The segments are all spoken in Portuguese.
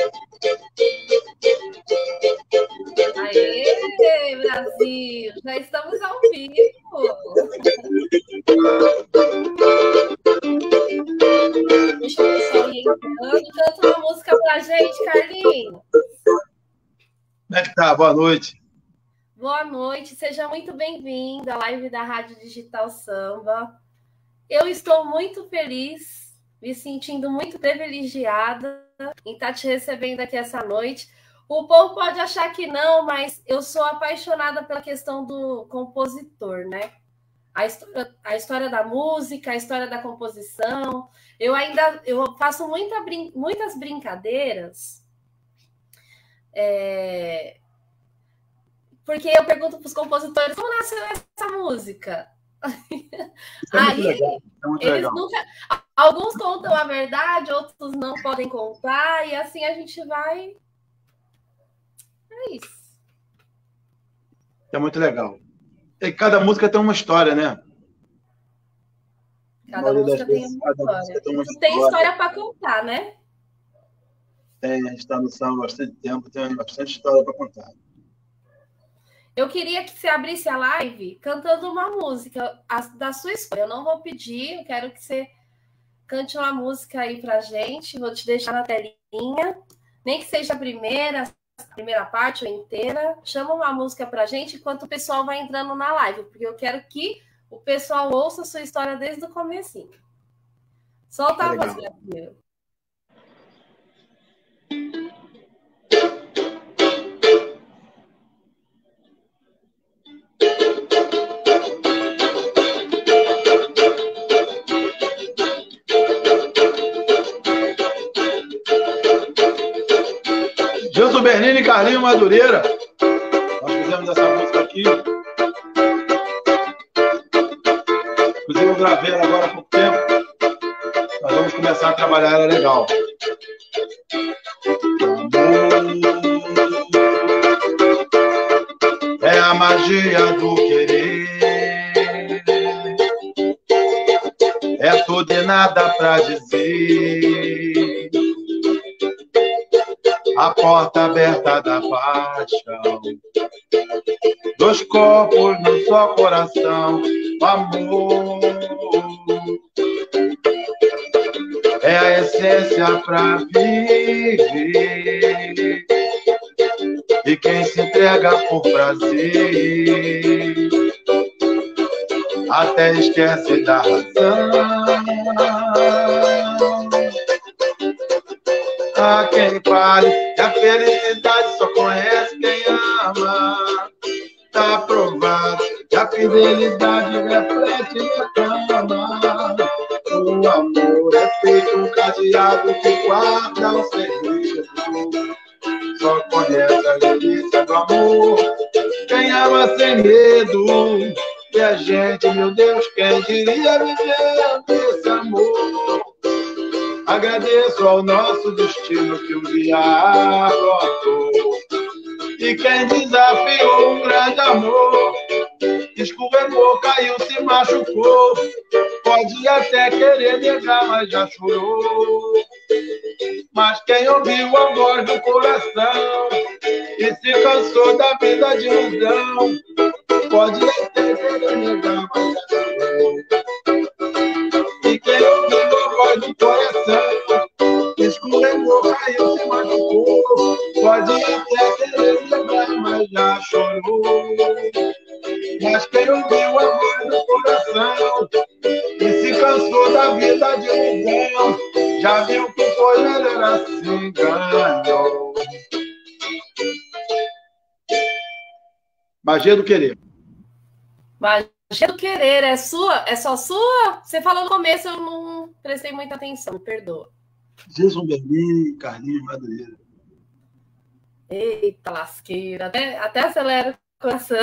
Aê, Brasil! Já estamos ao vivo! Deixa o pessoal ir entrando. Canta uma música pra gente, Carlinhos. Como é que tá? Boa noite. Boa noite, seja muito bem-vindo à live da Rádio Digital Samba. Eu estou muito feliz, me sentindo muito privilegiada em estar te recebendo aqui essa noite. O povo pode achar que não, mas eu sou apaixonada pela questão do compositor, né? A história da música, a história da composição. Eu faço muitas brincadeiras. Porque eu pergunto para os compositores como nasceu essa música. Aí eles nunca. Alguns contam a verdade, outros não podem contar, e assim a gente vai. É isso. É muito legal. E cada música tem uma história, né? Cada música tem uma história. Tu tem história para contar, né? Tem, a gente está no samba há bastante tempo, tem bastante história para contar. Eu queria que você abrisse a live cantando uma música da sua escolha. Eu não vou pedir, eu quero que você cante uma música aí pra gente. Vou te deixar na telinha. Nem que seja a primeira parte ou inteira. Chama uma música pra gente enquanto o pessoal vai entrando na live, porque eu quero que o pessoal ouça a sua história desde o comecinho. Solta a música primeiro. Gilson Bernini e Carlinhos Madureira. Nós fizemos essa música aqui. Inclusive eu gravei ela agora há pouco tempo. Nós vamos começar a trabalhar ela legal. É a magia do querer. É tudo e nada pra dizer. A porta aberta da paixão. Dois corpos no só coração. O amor é a essência pra viver. E quem se entrega por prazer até esquece da razão. A quem fale que a felicidade só conhece quem ama. Tá provado que a fidelidade reflete na cama. O amor é feito um cadeado que guarda o segredo. Só conhece a delícia do amor quem ama sem medo. E a gente, meu Deus, quem diria viver esse amor? Agradeço ao nosso destino que um dia adotou. E quem desafiou um grande amor, escorregou, caiu, se machucou. Pode até querer negar, mas já chorou. Mas quem ouviu a voz do coração e se cansou da vida de ilusão, pode até querer negar, mas já chorou. E quem ouviu a voz do coração, escorregou, caiu, se machucou. Pode até querer negar, mas já chorou. Mas quem ouviu a voz do coração e se cansou da vida de ilusão, já viu que foi melhor assim, ganhou. Magia do querer. Magia do querer, é sua? É só sua? Você falou no começo, eu não prestei muita atenção, me perdoa. Gilson Bernini e Carlinhos Madureira. Eita lasqueira, até acelera o coração.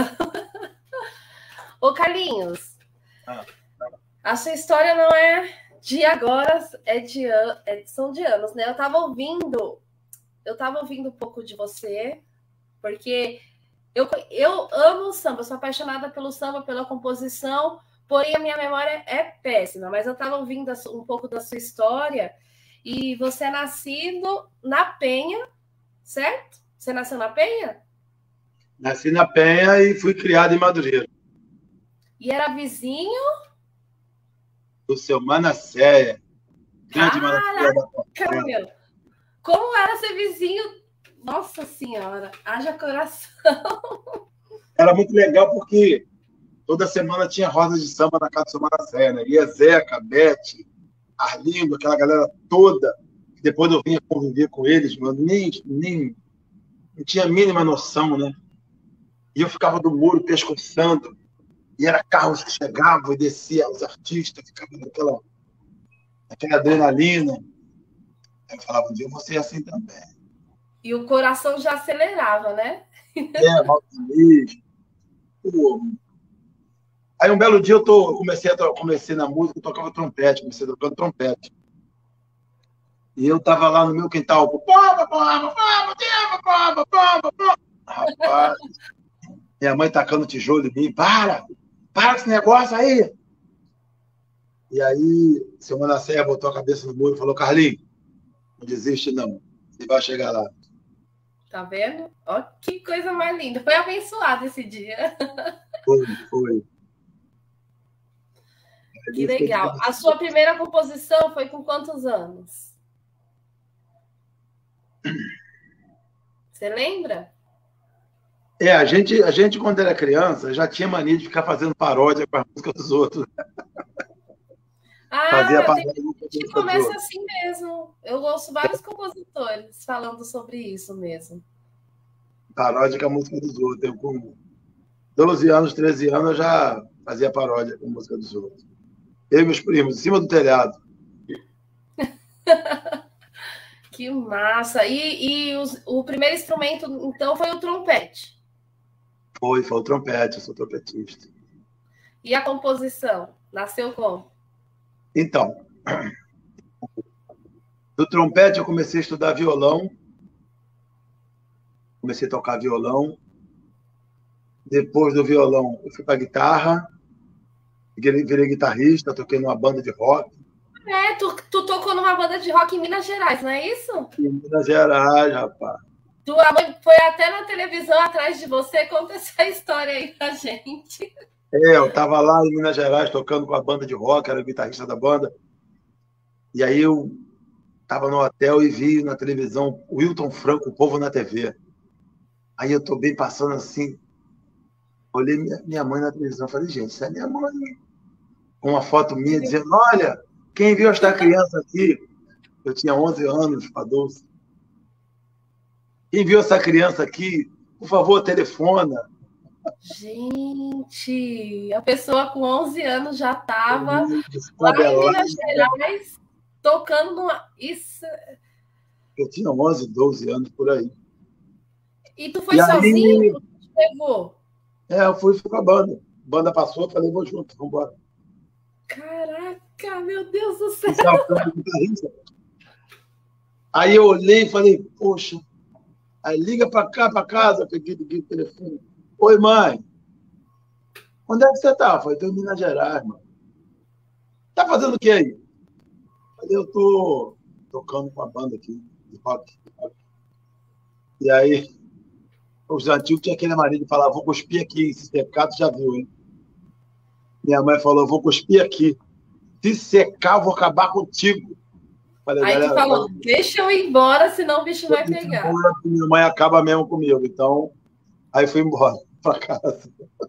Ô Carlinhos, a sua história não é de agora, são de anos, né? Eu tava ouvindo um pouco de você, porque eu amo o samba, eu sou apaixonada pelo samba, pela composição, porém a minha memória é péssima, mas eu estava ouvindo um pouco da sua história E você é nascido na Penha, certo? Você nasceu na Penha? Nasci na Penha e fui criado em Madureira. E era vizinho? Do seu Manasséia. Grande Manasséia da Caraca, meu! Como era ser vizinho? Nossa Senhora, haja coração. Era muito legal porque toda semana tinha roda de samba na casa do seu Manasséia, né? Ia Zeca, Bete, Arlindo, aquela galera toda. Depois eu vinha conviver com eles, mano, nem não tinha a mínima noção, né? E eu ficava do muro pescoçando, e era carros que chegavam e desciam os artistas, ficava aquela adrenalina. Aí eu falava, um dia eu vou ser assim também. E o coração já acelerava, né? Aí um belo dia eu comecei na música, eu tocava trompete, comecei tocando trompete. E eu tava lá no meu quintal, rapaz, minha mãe tacando tijolo em mim, para com esse negócio aí. E aí, seu Manasséia botou a cabeça no muro e falou, Carlinhos, não desiste não, você vai chegar lá. Tá vendo? Ó, que coisa mais linda. Foi abençoado esse dia. Foi. Que legal. A sua primeira composição foi com quantos anos? Você lembra? A gente, quando era criança, já tinha mania de ficar fazendo paródia com a música dos outros. Fazia paródia. A gente começa assim mesmo. Eu ouço vários compositores falando sobre isso mesmo. Paródia com a música dos outros. Eu, com 12 anos, 13 anos, eu já fazia paródia com a música dos outros. Eu e meus primos, em cima do telhado. Que massa! E o primeiro instrumento, então, foi o trompete? Foi o trompete, eu sou trompetista. E a composição? Nasceu como? Então, do trompete eu comecei a estudar violão, comecei a tocar violão. Depois do violão, eu fui para guitarra, virei guitarrista, toquei numa banda de rock. Tu tocou numa banda de rock em Minas Gerais, não é isso? Em Minas Gerais, rapaz. Tua mãe foi até na televisão atrás de você, conta essa história aí pra gente. Eu estava lá em Minas Gerais tocando com a banda de rock, era o guitarrista da banda. E aí eu estava no hotel e vi na televisão o Wilton Franco, o Povo na TV. Aí eu tô bem passando assim, olhei minha mãe na televisão, falei, gente, isso é minha mãe. Com uma foto minha dizendo, olha, quem viu esta criança aqui? Eu tinha 11 anos, para 12. Quem viu essa criança aqui, por favor, telefona. Gente, a pessoa com 11 anos já estava lá em Minas Gerais tocando numa... Isso... Eu tinha 11, 12 anos, por aí. E tu foi sozinho? Tu te levou? Eu fui com a banda. A banda passou, falei, vou junto, vamos embora. Caraca, meu Deus do céu! Aí eu olhei e falei, poxa, aí liga para cá, para casa, peguei o telefone. Oi, mãe, onde é que você tá? Eu falei, tô em Minas Gerais, mano. Tá fazendo o que aí? Eu falei, eu tô tocando com a banda aqui, de rock. E aí, os antigos tinham aquele marido de falar, vou cuspir aqui, esse pecado já viu, hein? Minha mãe falou, vou cuspir aqui. Se secar, eu vou acabar contigo. Falei, aí tu falou, deixa eu ir embora, senão o bicho vai pegar. Minha mãe acaba mesmo comigo. Então, aí fui embora para casa.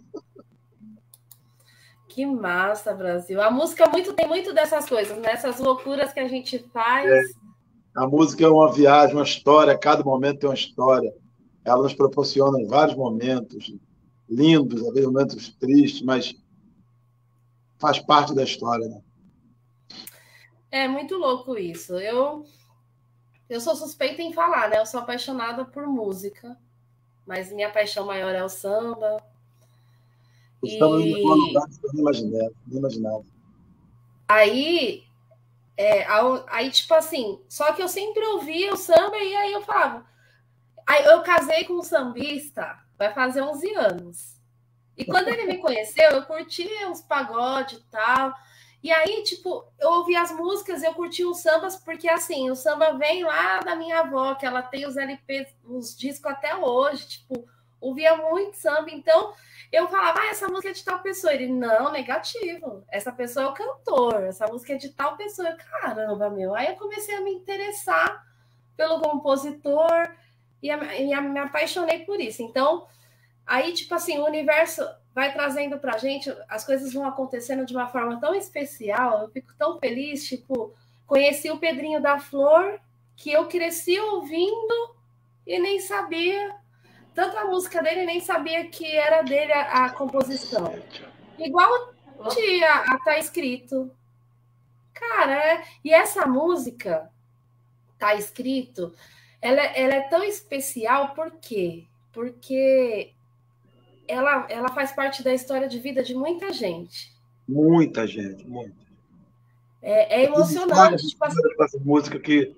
Que massa, Brasil. A música tem muito dessas coisas, né? Essas loucuras que a gente faz. A música é uma viagem, uma história. Cada momento tem uma história. Ela nos proporciona vários momentos lindos, às vezes momentos tristes, mas faz parte da história, né? É muito louco isso. Eu sou suspeita em falar, né? Eu sou apaixonada por música, mas minha paixão maior é o samba. Estamos em um lugar que eu não imaginava. Aí, tipo assim, só que eu sempre ouvia o samba e aí eu falava. Aí eu casei com um sambista, vai fazer 11 anos. E quando ele me conheceu, eu curtia uns pagodes e tal. E aí, tipo, eu ouvi as músicas, eu curti os sambas, porque assim, o samba vem lá da minha avó, que ela tem os LPs, os discos até hoje, tipo, ouvia muito samba, então eu falava, essa música é de tal pessoa. Ele, não, negativo, essa pessoa é o cantor, essa música é de tal pessoa. Eu, caramba, meu. Aí eu comecei a me interessar pelo compositor e me apaixonei por isso. Então, aí, tipo assim, o universo vai trazendo pra gente, as coisas vão acontecendo de uma forma tão especial, eu fico tão feliz, tipo, conheci o Pedrinho da Flor, que eu cresci ouvindo e nem sabia, tanto a música dele, nem sabia que era dele a composição. Igual tinha Tá Escrito. Cara, e essa música, Tá Escrito, ela é tão especial, por quê? Porque ela faz parte da história de vida de muita gente. Muita gente, muita. É emocionante. Tipo assim, Essa música que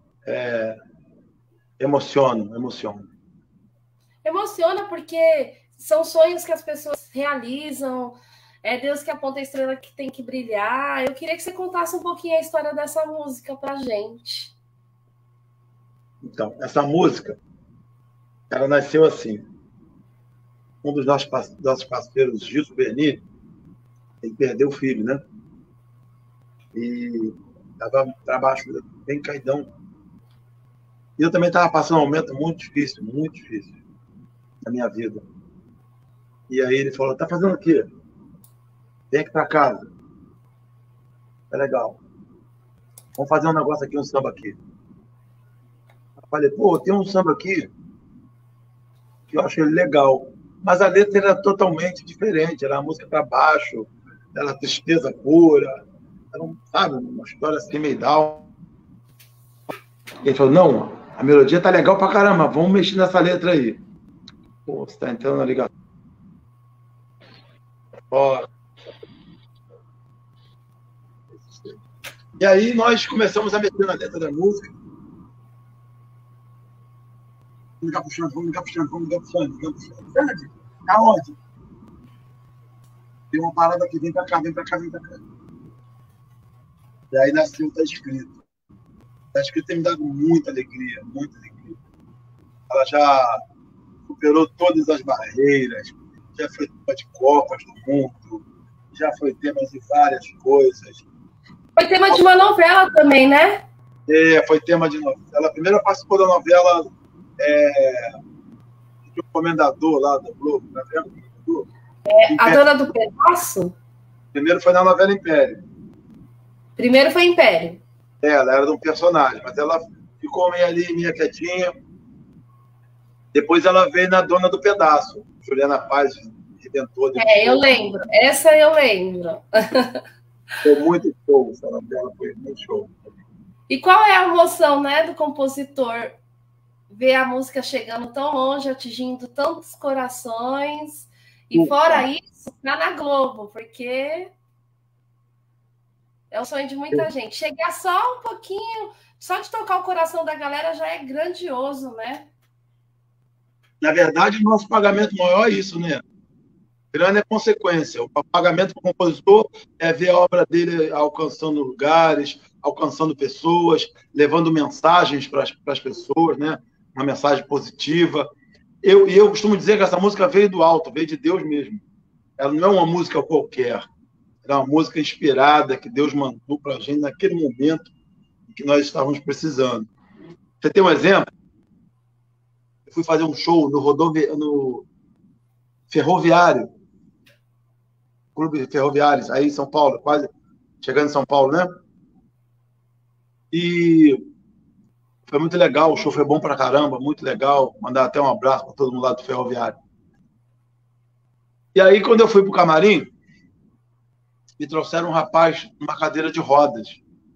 emociona. emociona porque são sonhos que as pessoas realizam, é Deus que aponta a estrela que tem que brilhar. Eu queria que você contasse um pouquinho a história dessa música pra gente. Então, essa música, ela nasceu assim. Um dos nossos parceiros, Gilson Berni, ele perdeu o filho, né? E estava para baixo, bem caidão. E eu também estava passando um momento muito difícil na minha vida. E aí ele falou, tá fazendo o quê? Vem aqui para casa. É legal. Vamos fazer um negócio aqui, um samba aqui. Eu falei, pô, tem um samba aqui que eu achei legal. Mas a letra era totalmente diferente. Era uma música para baixo, era tristeza pura. Era, sabe, uma história assim meio down. Ele falou, não, a melodia tá legal pra caramba, vamos mexer nessa letra aí. Pô, você tá entrando na ligação. Ó. E aí nós começamos a mexer na letra da música. Vamos ligar puxando. Verdade? Aonde? Tem uma parada aqui, vem pra cá. E aí nasceu Tá Escrito. Tá Escrito tem me dado muita alegria. Ela já superou todas as barreiras, já foi tema de Copas do Mundo, já foi tema de várias coisas. Foi tema de uma novela também, né? Foi tema de novela. Ela primeiro participou da novela do Comendador lá do Globo, tá vendo? A Dona do Pedaço? Primeiro foi na novela Império. Primeiro foi Império. Ela era de um personagem, mas ela ficou meio ali, meio quietinha. Depois ela veio na Dona do Pedaço. Juliana Paz redentou. Eu lembro. Essa eu lembro. Foi muito show, essa novela foi muito show. E qual é a emoção, né, do compositor ver a música chegando tão longe, atingindo tantos corações, e fora isso, tá na Globo, porque é o sonho de muita gente. Chegar só um pouquinho, só de tocar o coração da galera já é grandioso, né? Na verdade, o nosso pagamento maior é isso, né? Grana é consequência. O pagamento para o compositor é ver a obra dele alcançando lugares, alcançando pessoas, levando mensagens para as pessoas, né? Uma mensagem positiva. Eu costumo dizer que essa música veio do alto, veio de Deus mesmo. Ela não é uma música qualquer. Ela é uma música inspirada que Deus mandou para a gente naquele momento que nós estávamos precisando. Você tem um exemplo? Eu fui fazer um show no Ferroviário, Clube Ferroviários, aí em São Paulo, quase chegando em São Paulo, né? E foi muito legal, o show foi bom pra caramba, muito legal. Mandar até um abraço para todo mundo lá do Ferroviário. E aí, quando eu fui pro camarim, me trouxeram um rapaz numa cadeira de rodas.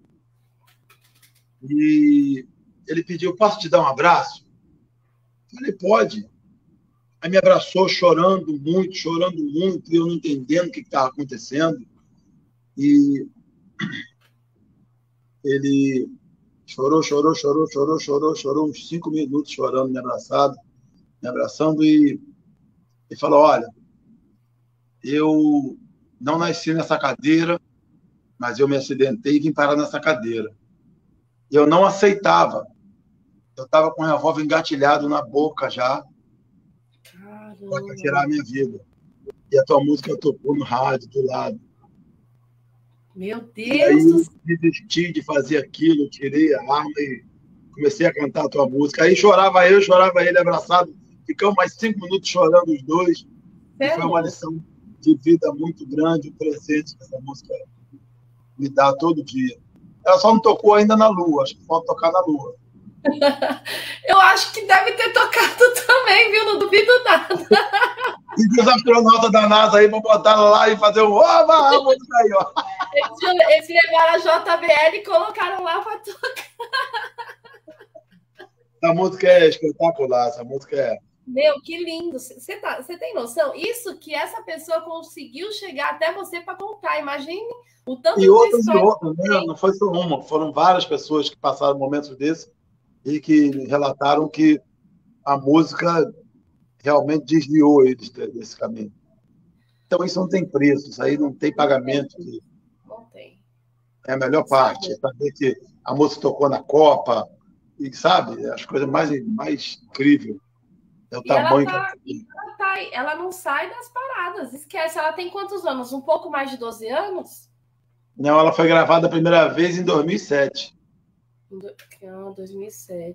E ele pediu, posso te dar um abraço? Eu falei, pode. Aí me abraçou chorando muito, e eu não entendendo o que estava acontecendo. E ele chorou uns 5 minutos chorando, me abraçando e falou, olha, eu não nasci nessa cadeira, mas eu me acidentei e vim parar nessa cadeira. Eu não aceitava. Eu estava com o revólver engatilhado na boca já, para tirar a minha vida. E a tua música tocou no rádio do lado. Meu Deus! E aí eu desisti de fazer aquilo, tirei a arma e comecei a cantar a tua música. Aí chorava eu, chorava ele abraçado. Ficamos mais 5 minutos chorando os dois. E foi uma lição de vida muito grande, o presente que essa música me dá todo dia. Ela só não tocou ainda na Lua, acho que falta tocar na Lua. Eu acho que deve ter tocado também, viu? Não duvido nada. E os astronautas da NASA aí vão botar lá e fazer um oba, aí, ó. Eles levaram a JBL e colocaram lá para tocar. Essa música é espetacular, essa música é... Meu, que lindo. Você tem noção? Isso que essa pessoa conseguiu chegar até você para contar. Imagine o tanto de outras, né? Não foi só uma, foram várias pessoas que passaram momentos desses e que relataram que a música realmente desviou eles desse caminho. Então, isso não tem preço, isso aí não tem pagamento. Não tem. É a melhor parte, saber que a música tocou na Copa, e sabe, as coisas mais incríveis. É o tamanho ela não sai das paradas, esquece. Ela tem quantos anos? Um pouco mais de 12 anos? Não, ela foi gravada a primeira vez em 2007. 2007.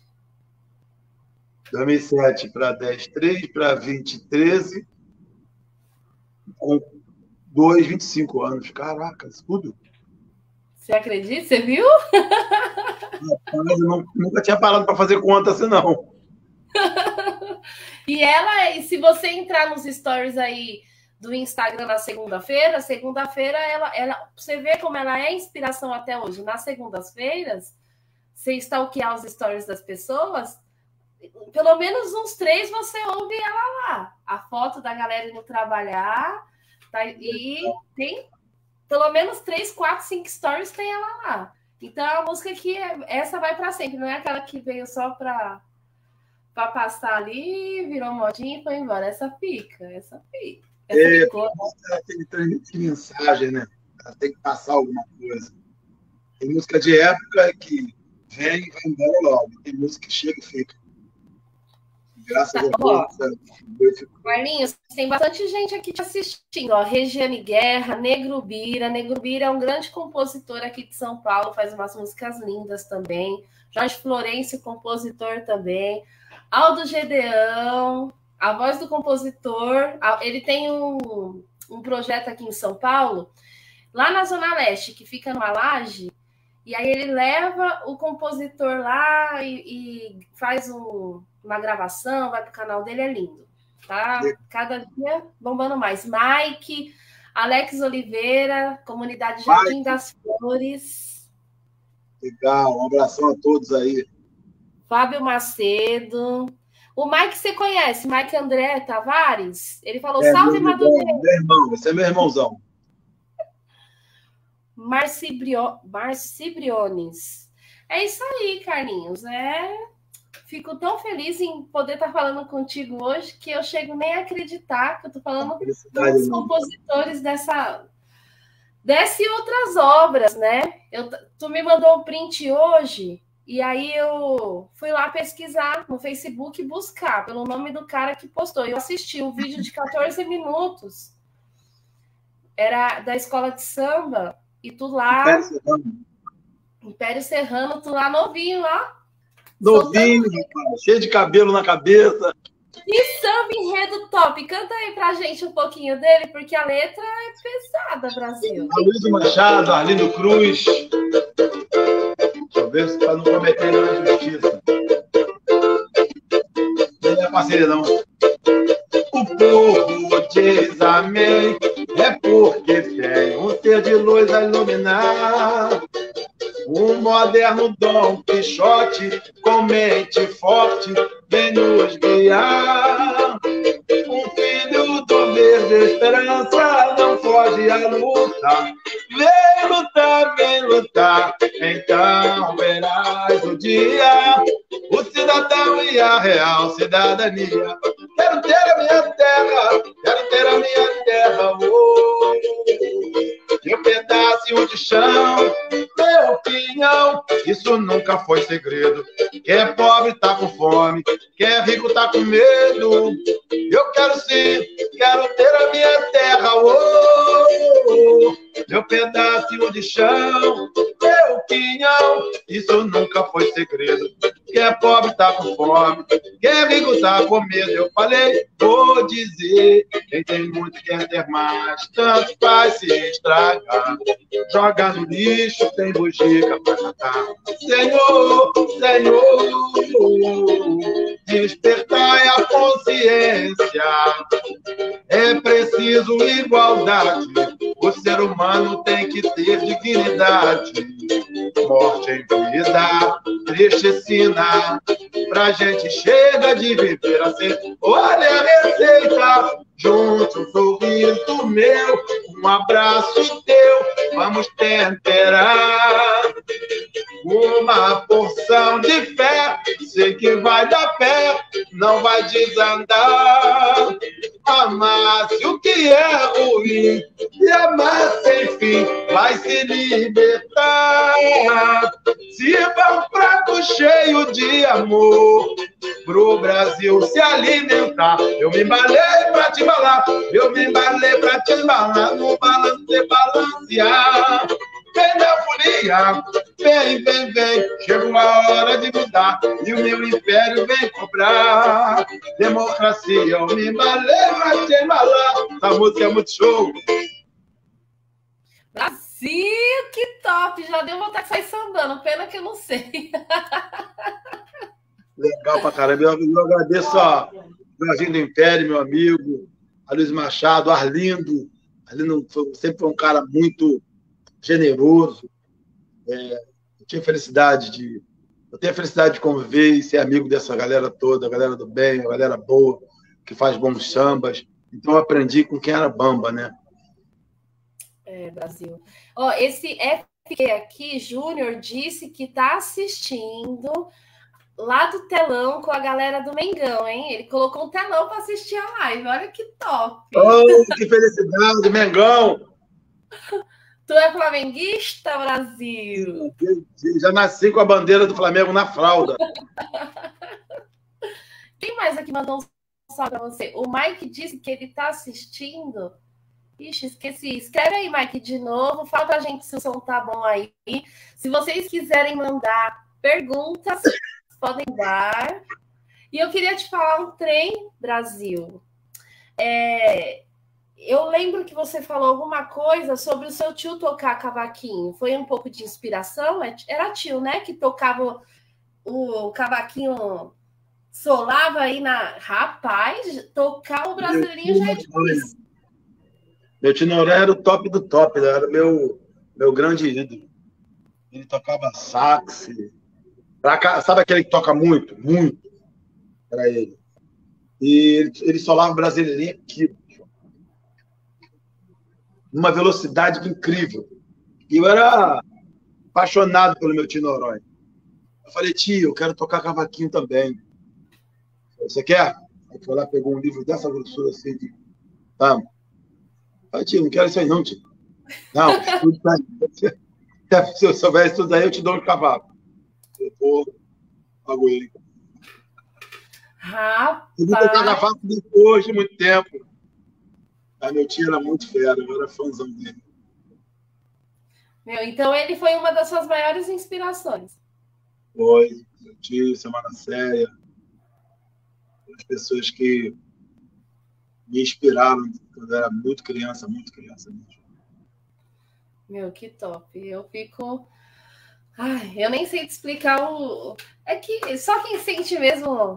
2007 para 10, 3 para 20, 13, com 2, 25 anos. Caraca, isso tudo. Você acredita? Você viu? Mas eu nunca tinha parado para fazer conta assim, não. E se você entrar nos stories aí do Instagram na segunda-feira, você vê como ela é inspiração até hoje. Nas segundas-feiras, você stalkear os stories das pessoas, pelo menos uns 3 você ouve ela lá. A foto da galera indo trabalhar, tá? E tem pelo menos 3, 4, 5 stories tem ela lá. Então é uma música que essa vai para sempre, não é aquela que veio só para passar ali, virou modinha e foi embora. Essa fica. Essa ficou. Ela tem que transmitir mensagem, né? Ela tem que passar alguma coisa. Tem música de época que vem e vai embora logo. Tem música que chega e fica. Graças a Deus. Marlinhos, tem bastante gente aqui te assistindo. Ó, Regiane Guerra, Negro Bira. Negro Bira é um grande compositor aqui de São Paulo, faz umas músicas lindas também. Jorge Florencio, compositor também. Aldo Gedeão, a voz do compositor. Ele tem um projeto aqui em São Paulo, lá na Zona Leste, que fica numa laje. E aí ele leva o compositor lá e faz uma gravação, vai para o canal dele, é lindo. Tá? Cada dia bombando mais. Mike, Alex Oliveira, Comunidade Jardim das Flores. Legal, um abração a todos aí. Fábio Macedo. O Mike você conhece, Mike André Tavares? Ele falou, salve, Madureira. Meu irmão, esse é meu irmãozão. Marci Briones. É isso aí, Carlinhos. Fico tão feliz em poder estar falando contigo hoje que eu chego nem a acreditar que eu estou falando com os compositores dessa e outras obras, né? Tu me mandou um print hoje e aí eu fui lá pesquisar no Facebook e buscar pelo nome do cara que postou. Eu assisti um vídeo de 14 minutos. Era da escola de samba. E tu lá, Império Serrano, tu lá novinho, ó. Novinho, cheio de cabelo na cabeça. E samba enredo top. Canta aí pra gente um pouquinho dele, porque a letra é pesada, Brasil. Aloysio Machado, Arlindo Cruz. Deixa eu ver se para não cometer nenhuma injustiça. Não é parceria, não. O povo diz amém. É porque tem um ser de luz a iluminar. Um moderno Dom Quixote com mente forte vem nos guiar. Um filho do verde esperança não foge à luta. Vem lutar, então verás o dia. O cidadão e a real cidadania. Quero ter a minha terra, quero ter a minha terra. Oh. Eu pedacinho de chão, meu pinhão, isso nunca foi segredo. Quem é pobre tá com fome, quem é rico tá com medo. Eu quero sim, quero ter a minha terra, meu pedacinho de chão, meu pinhão, isso nunca foi segredo. Quem é pobre tá com fome, quem é rico tá com medo. Eu falei, vou dizer, quem tem muito quer ter mais, tanto faz se estragar. Joga no lixo, tem bugiga pra matar. Senhor, Senhor, despertai a consciência. É preciso igualdade. O ser humano tem que ter dignidade. Morte em vida, tristecina. Pra gente chega de viver assim. Olha a receita. Junte um sorriso meu, um abraço teu. Vamos temperar uma porção de fé. Sei que vai dar pé, não vai desandar. Amasse o que é ruim e amar sem fim vai se libertar. Sirva um prato cheio de amor pro Brasil se alimentar. Eu me embalei pra te embalar, eu me embalei pra te embalar, no balance balancear. Vem na folia, vem, vem, vem, chegou a hora de mudar e o meu império vem cobrar. Democracia, eu me embalei pra te embalar. Essa música é muito show. Brasil, que top! Já deu vontade de sair sambando, pena que eu não sei. Legal pra caramba. Eu agradeço a Jorginho do Império, meu amigo, a Luiz Machado, Arlindo. Arlindo sempre foi um cara muito generoso. Eu tenho a felicidade de conviver e ser amigo dessa galera toda, a galera do bem, a galera boa, que faz bons sambas. Então eu aprendi com quem era bamba, né? Brasil. Ó, esse FQ aqui, Júnior, disse que tá assistindo lá do telão com a galera do Mengão, hein? Ele colocou um telão para assistir a live. Olha que top! Oh, que felicidade, Mengão! Tu é flamenguista, Brasil? Já nasci com a bandeira do Flamengo na fralda. Quem mais aqui mandou um salve para você? O Mike disse que ele tá assistindo. Ixi, esqueci. Escreve aí, Mike, de novo. Fala pra gente se o som tá bom aí. Se vocês quiserem mandar perguntas, podem dar. E eu queria te falar um trem, Brasil. Eu lembro que você falou alguma coisa sobre o seu tio tocar cavaquinho. Foi um pouco de inspiração? Era tio, né? Que tocava o cavaquinho, solava aí na... Rapaz, tocar o brasileirinho já é difícil. Meu tio Noré era o top do top, né? Era meu grande ídolo. Ele tocava sax. Sabe aquele que toca muito? Muito. Era ele. E ele solava o brasileirinho aqui. Numa velocidade incrível. E eu era apaixonado pelo meu tio Noronha. Eu falei, tio, eu quero tocar cavaquinho também. Você quer? Aí foi lá, pegou um livro dessa grossura assim. Vamos. Falei, tio, não quero isso aí não, tio. Não, estudo aí. Se eu soubesse tudo aí, eu te dou um cavaco. Eu vou, pago ele. Rapaz. Eu vou tocar cavaco depois de muito tempo. Aí meu tio era muito fera, eu era fãzão dele. Então ele foi uma das suas maiores inspirações. Foi, meu tio, Semana Séria. As pessoas que me inspiraram quando eu era muito criança mesmo. Que top. Eu fico... Ai, eu nem sei te explicar o... É que só quem sente mesmo...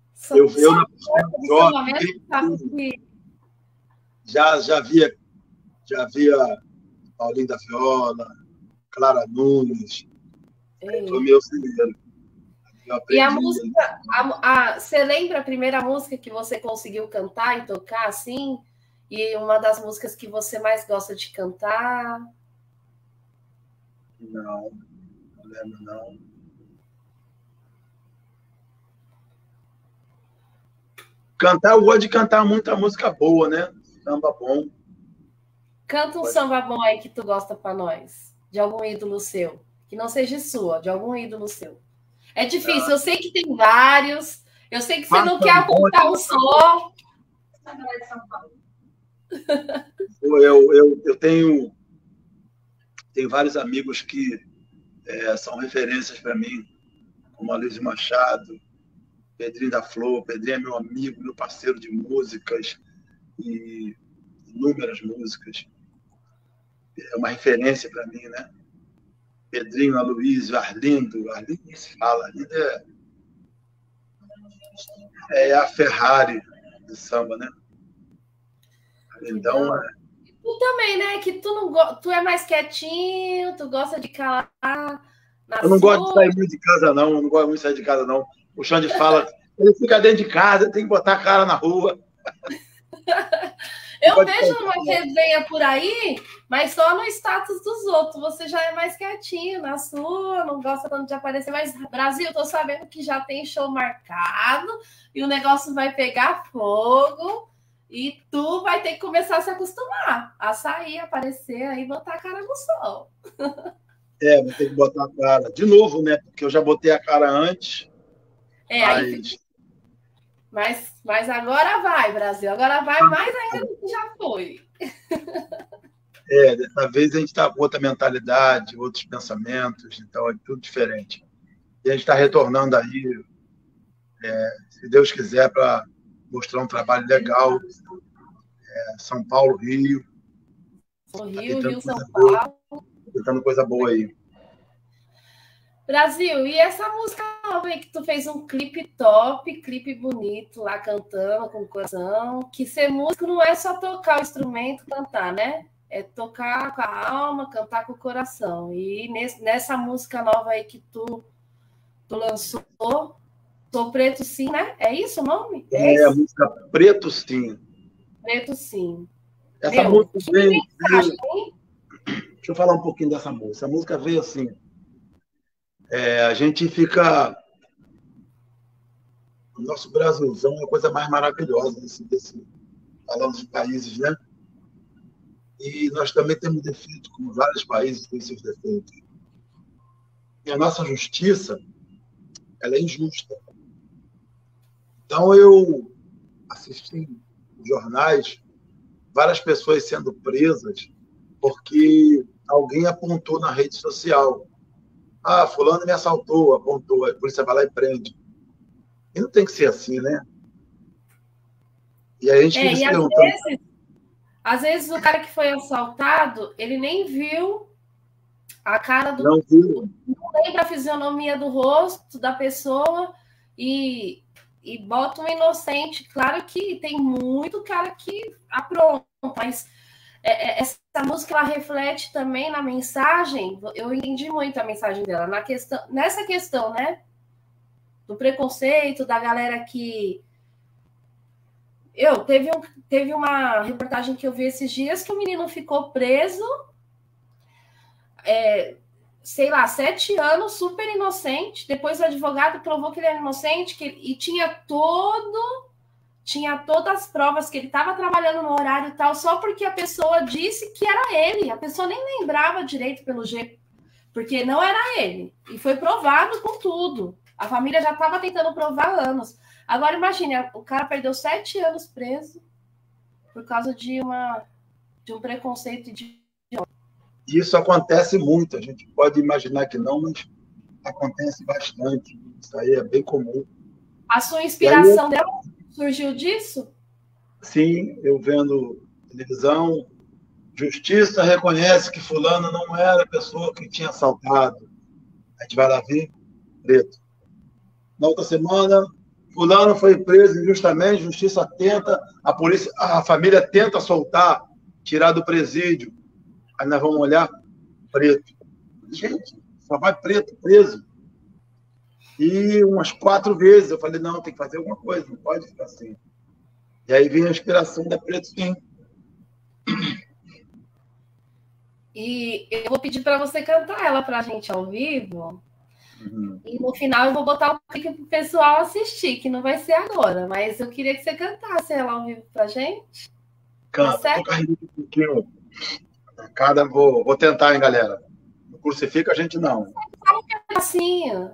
Já via Paulinho da Viola, Clara Nunes. Foi meu primeiro. E a música, você lembra a primeira música que você conseguiu cantar e tocar assim? E uma das músicas que você mais gosta de cantar? Não lembro, não. Eu gosto de cantar muita música boa, né? Samba bom. Canta um samba bom aí que tu gosta para nós, de algum ídolo seu, que não seja sua, de algum ídolo seu. É difícil, eu sei que tem vários, eu sei que você não quer apontar um só. Eu tenho vários amigos que são referências para mim, como Aloysio Machado, Pedrinho da Flor. Pedrinho é meu amigo, meu parceiro de músicas, e inúmeras músicas. É uma referência para mim, né? Pedrinho, Aloysio, Arlindo nem se fala, Arlindo é a Ferrari do samba, né? Então, tu também, né? Que tu é mais quietinho, tu gosta de calar eu não gosto de sair muito de casa, não. Eu não gosto muito de sair de casa, não. O Xande fala, ele fica dentro de casa, tem que botar a cara na rua. Eu vejo uma resenha por aí, mas só no status dos outros. Você já é mais quietinho na sua, não gosta tanto de aparecer. Mas, Brasil, eu tô sabendo que já tem show marcado e o negócio vai pegar fogo e tu vai ter que começar a se acostumar a sair, aparecer aí, botar a cara no sol. Vou ter que botar a cara. De novo, né? Porque eu já botei a cara antes. Mas agora vai, Brasil. Agora vai mais ainda do que já foi. Dessa vez a gente está com outra mentalidade, outros pensamentos, então é tudo diferente. E a gente está retornando aí, se Deus quiser, para mostrar um trabalho legal. São Paulo, Rio. Rio, São Paulo. Tentando coisa boa aí. Brasil, e essa música nova aí que tu fez um clipe top, clipe bonito lá cantando com o coração, que ser músico não é só tocar o instrumento, cantar, né? É tocar com a alma, cantar com o coração. E nessa música nova aí que tu lançou, Sou Preto Sim, né? É isso o nome? A música Preto Sim. Preto Sim. Essa música veio... Deixa eu falar um pouquinho dessa música. A música veio assim... a gente fica... O nosso Brasilzão é a coisa mais maravilhosa falando de países, né? E nós também temos defeitos, como vários países têm seus defeitos. E a nossa justiça, ela é injusta. Então, eu assisti em jornais várias pessoas sendo presas porque alguém apontou na rede social. Fulano me assaltou, apontou, a polícia vai lá e prende. E não tem que ser assim, né? E aí a gente fica se perguntando... Às vezes o cara que foi assaltado, ele nem viu a cara do... Não viu. Não lembra a fisionomia do rosto da pessoa e bota um inocente. Claro que tem muito cara que apronta, mas essa música ela reflete também na mensagem. Eu entendi muito a mensagem dela nessa questão, né? Do preconceito, da galera que... Teve uma reportagem que eu vi esses dias que o menino ficou preso, sei lá, 7 anos, super inocente. Depois o advogado provou que ele era inocente e tinha todas as provas que ele estava trabalhando no horário e tal, só porque a pessoa disse que era ele. A pessoa nem lembrava direito pelo jeito, porque não era ele. E foi provado com tudo. A família já estava tentando provar há anos. Agora, imagine, o cara perdeu 7 anos preso por causa de um preconceito de... Isso acontece muito. A gente pode imaginar que não, mas acontece bastante. Isso aí é bem comum. A sua inspiração dela surgiu disso? Sim, eu vendo televisão, justiça reconhece que fulano não era a pessoa que tinha assaltado. A gente vai lá ver, preto. Na outra semana... Fulano foi preso injustamente, justiça tenta, a família tenta soltar, tirar do presídio. Aí nós vamos olhar, preto. Gente, só vai preto, preso. E umas 4 vezes eu falei, não, tem que fazer alguma coisa, não pode ficar assim. E aí vem a inspiração da Preto Sim. E eu vou pedir para você cantar ela para a gente ao vivo. E no final eu vou botar o clipe pro pessoal assistir, que não vai ser agora, mas eu queria que você cantasse ela ao vivo pra gente. Canta, tô carregando um pouquinho Vou tentar, hein, galera. Não crucifica a gente, não. Só um pedacinho.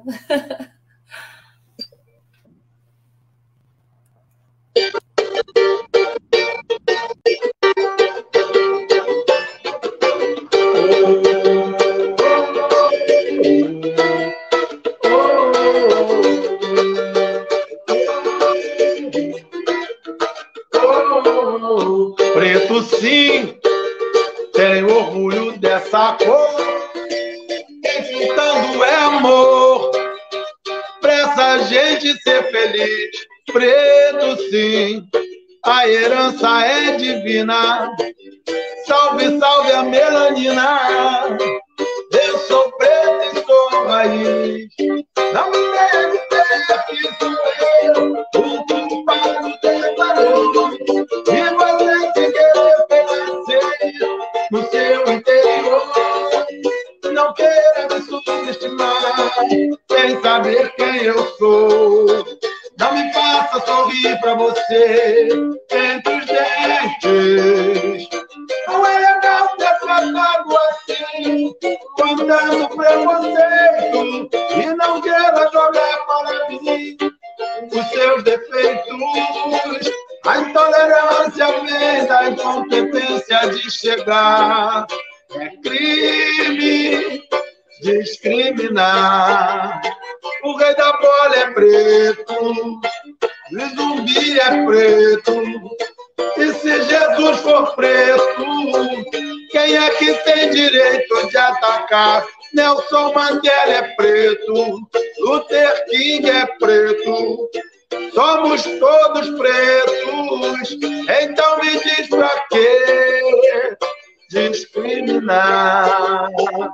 Preto, sim, tem orgulho dessa cor. Enfrentando é amor, pra essa gente ser feliz. Preto, sim, a herança é divina. Salve, salve a melanina. Eu sou preto e sou raiz. Não me deve ter que sou eu, o culpado dessa dor. E você se querer renascer no seu interior. Não queira me subestimar, sem saber quem eu sou. Não me faça sorrir pra você entre os dentes. Não é legal ser tratado assim, contando preconceito, e não queira jogar para mim os seus defeitos. A intolerância vem da incompetência de chegar. É crime discriminar. O rei da bola é preto, o zumbi é preto. E se Jesus for preto, quem é que tem direito de atacar? Nelson Mandela é preto, Luther King é preto. Somos todos pretos, então me diz pra quê discriminar?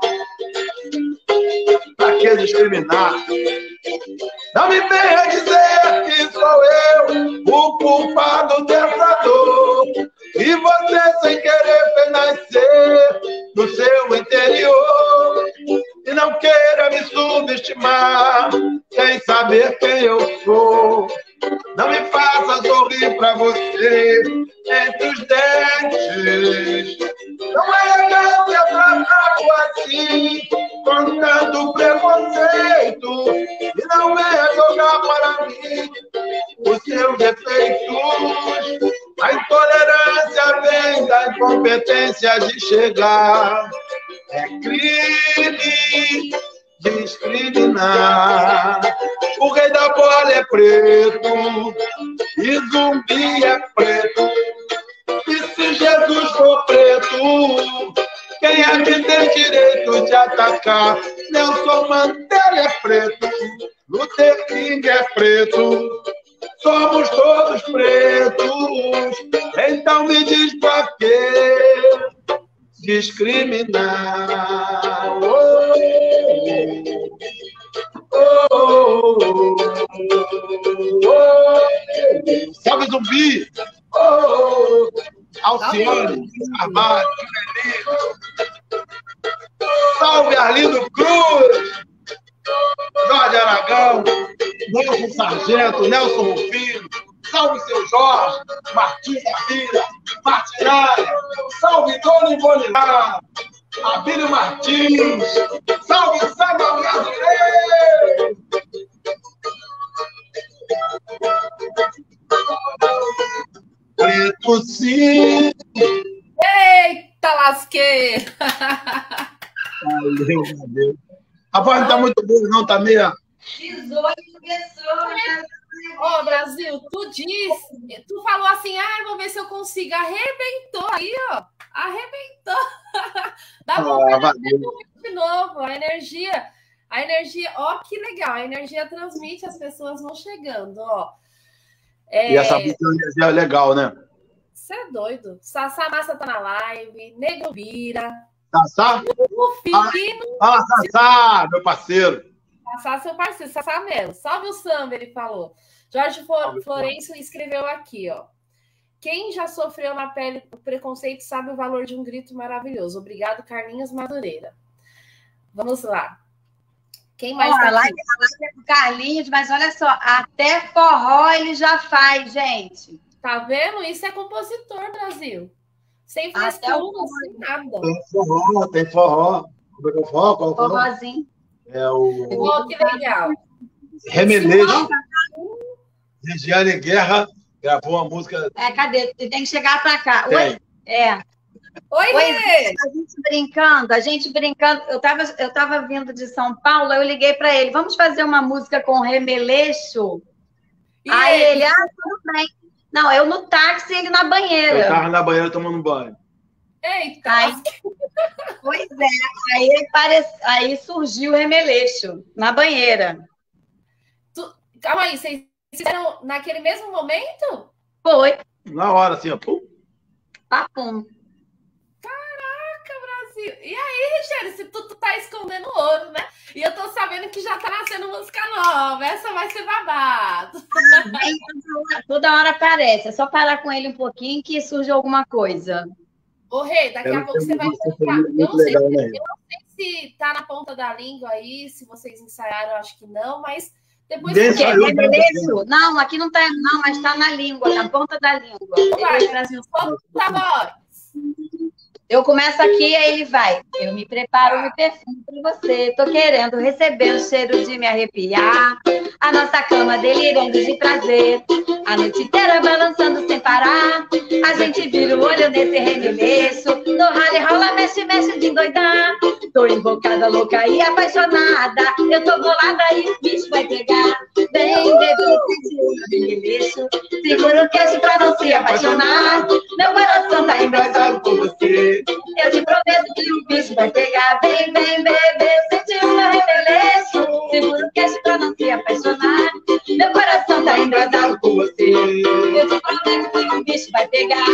Pra que discriminar? Não me venha dizer que sou eu o culpado dessa dor. E você sem querer fez nascer no seu interior. E não queira me subestimar, sem saber quem eu sou. Não me faça sorrir pra você entre os dentes. Não é legal ser tratado assim, com tanto preconceito. E não venha jogar para mim os seus defeitos. A intolerância vem da incompetência de chegar. É crime discriminar. O rei da bola é preto e zumbi é preto. E se Jesus for preto, quem é que tem direito de atacar? Nelson Mandela é preto, Luther King é preto. Somos todos pretos, então me diz pra quê discriminar? Salve, zumbi! Alcione, Armário, salve, Arlindo Cruz! Jorge Aragão, Nelson Sargento, Nelson Rufino, salve seu Jorge, Martins da Vila, Martinalha, salve Dona Ivoniná, Abílio Martins, salve samba brasileiro! Preto sim! Eita, lasquei! Valeu, meu Deus. A voz não tá muito boa, não, tá meia. 18 pessoas. Ô, Brasil, tu disse, tu falou assim, vou ver se eu consigo. Arrebentou aí, ó. Arrebentou. Dá pra de novo. A energia, ó, que legal. A energia transmite, as pessoas vão chegando, ó. E essa energia é legal, né? Você é doido. Sassá Massa tá na live, Nego Bira. Sassá? Rufino. Fala, Sassá, meu parceiro. Sassá, seu parceiro, Sassá mesmo. Salve o samba, ele falou. Jorge Florencio escreveu aqui, ó. Quem já sofreu na pele o preconceito sabe o valor de um grito maravilhoso. Obrigado, Carlinhos Madureira. Vamos lá. Quem mais tá a live é do Carlinhos, mas olha só, até forró ele já faz, gente. Tá vendo? Isso é compositor, Brasil. Sem Até frescura, o sem nada. Tem forró, tem forró. Como é que é o forró? Qual é o forró? forrozinho. É o Oh, que legal. Remeleixo. Regiane Guerra gravou uma música. Cadê? Tem que chegar pra cá. Tem. Oi? Oi, Rê! A gente brincando. Eu tava vindo de São Paulo, eu liguei para ele. Vamos fazer uma música com Remeleixo? E Aí ele, tudo bem. Não, eu no táxi e ele na banheira. Eu tava na banheira tomando banho. Eita! Pois é. Aí surgiu o Remeleixo na banheira. Calma aí, vocês fizeram naquele mesmo momento? Foi. Na hora, assim, ó. Pum. Papum. Caraca, Brasil! E aí, Regiane, se tu tá escondendo ouro, né? E eu tô sabendo que já tá nascendo música nova. Essa vai ser babado. Toda hora aparece. É só parar com ele um pouquinho que surge alguma coisa. Ô, Rê, daqui a pouco você vai cantar. Eu não sei se tá na ponta da língua aí, se vocês ensaiaram, acho que não, mas depois... Remeleixo? Não, aqui não tá, não, mas tá na língua, na ponta da língua. Vai, Brasil, solta a voz. Eu começo aqui, aí ele vai. Eu me preparo, me perfumo pra você. Tô querendo receber o cheiro de me arrepiar. A nossa cama delirando de prazer. A noite inteira balançando sem parar. A gente vira o olho nesse remeleixo. No rally rola, mexe, mexe de endoidar. Tô invocada, louca e apaixonada. Eu tô bolada e o bicho vai pegar. Vem, bebê, sente o remeleixo. Segura o queixo pra não se apaixonar. Meu coração tá embrasado com você. Eu te prometo que o bicho vai pegar. Vem, vem, bebê, sente o meu remeleixo. Segura o queixo pra não se apaixonar. Meu coração tá embrasado com você. Eu te prometo que o bicho vai pegar.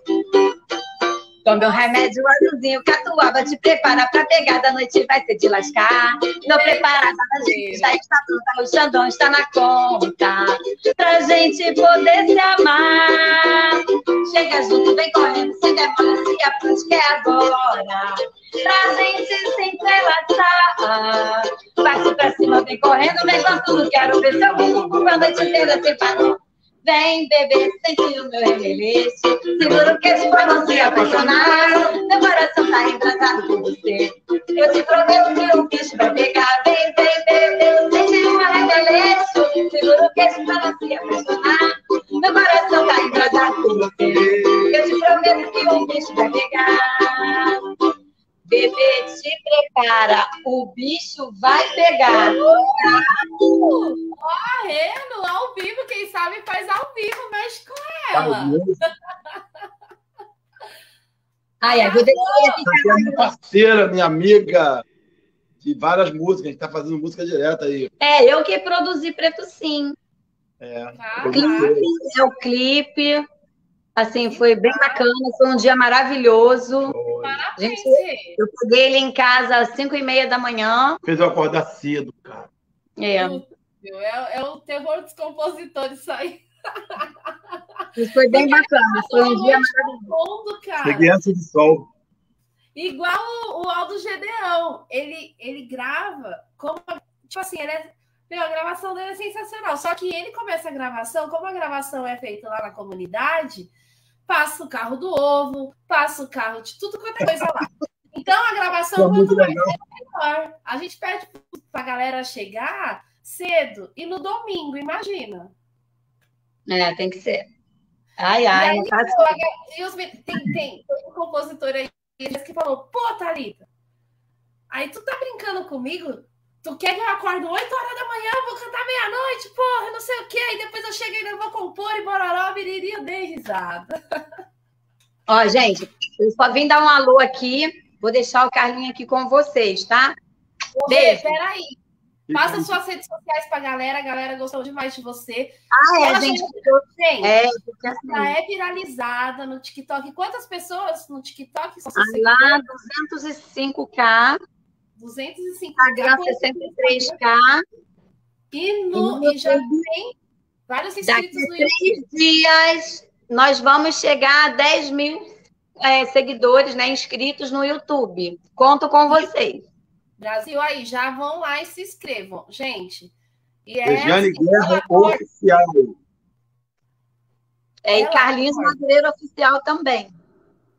Tome um remédio azulzinho, catuaba, te prepara pra pegar, da noite vai ser de lascar. Tô preparada, a gente já está pronta, o Xandão está na conta, pra gente poder se amar. Chega junto, vem correndo, sem demora, se apronte que é agora, pra gente se entrelaçar. Parte pra cima, vem correndo, vem com tudo, quero ver seu bumbum a noite inteira sem parar. Vem, bebê, sente o meu remeleixo. Segura o queixo pra não se apaixonar. Meu coração tá embrasado com você. Eu te prometo que o bicho vai pegar. Vem, vem, bebê, sente o meu remeleixo. Segura o queixo pra não se apaixonar. Meu coração tá embrasado com você. Eu te prometo que o bicho vai pegar. Bebê, te prepara, o bicho vai pegar. Correndo, ao vivo, quem sabe faz ao vivo, mexe com ela. Ai, vou deixar aqui. Você é minha parceira, minha amiga, de várias músicas, a gente tá fazendo música direta aí. Eu que produzi Preto Sim. O clipe. Assim, foi bem bacana, foi um dia maravilhoso. Parabéns, eu peguei ele em casa às 5h30 da manhã. Fez eu acordar cedo, cara. É o terror dos compositores isso aí. Isso foi bem bacana, foi um dia maravilhoso. Peguei antes de sol. Igual o Aldo Gedeão, ele grava como, tipo assim, a gravação dele é sensacional, só que ele começa a gravação, como a gravação é feita lá na comunidade, passa o carro do ovo, passa o carro de tudo quanto é coisa lá. Então a gravação, quanto mais é melhor. A gente pede pra galera chegar cedo e no domingo, imagina. Tem que ser. Ai, não faz. Tem um compositor aí que falou, pô, Thalita, aí tu tá brincando comigo? Tu quer que eu acorde 8 horas da manhã, vou cantar meia-noite, porra, não sei o quê, aí depois eu chego e ainda vou compor e bororó, biriri, eu dei risada. Ó, gente, eu só vim dar um alô aqui, vou deixar o Carlinho aqui com vocês, tá? Beijo. Peraí, passa suas redes sociais pra galera, a galera gostou demais de você. Gente. Porque assim, ela é viralizada no TikTok. Quantas pessoas no TikTok? Lá, 205K. 205K. 63K. E já tem vários inscritos no YouTube. Daqui a 3 dias, nós vamos chegar a 10 mil seguidores, né, inscritos no YouTube. Conto com vocês. Brasil, aí, já vão lá e se inscrevam. Gente, Regiane Guerra Oficial. E Carlinhos Madureira Oficial também.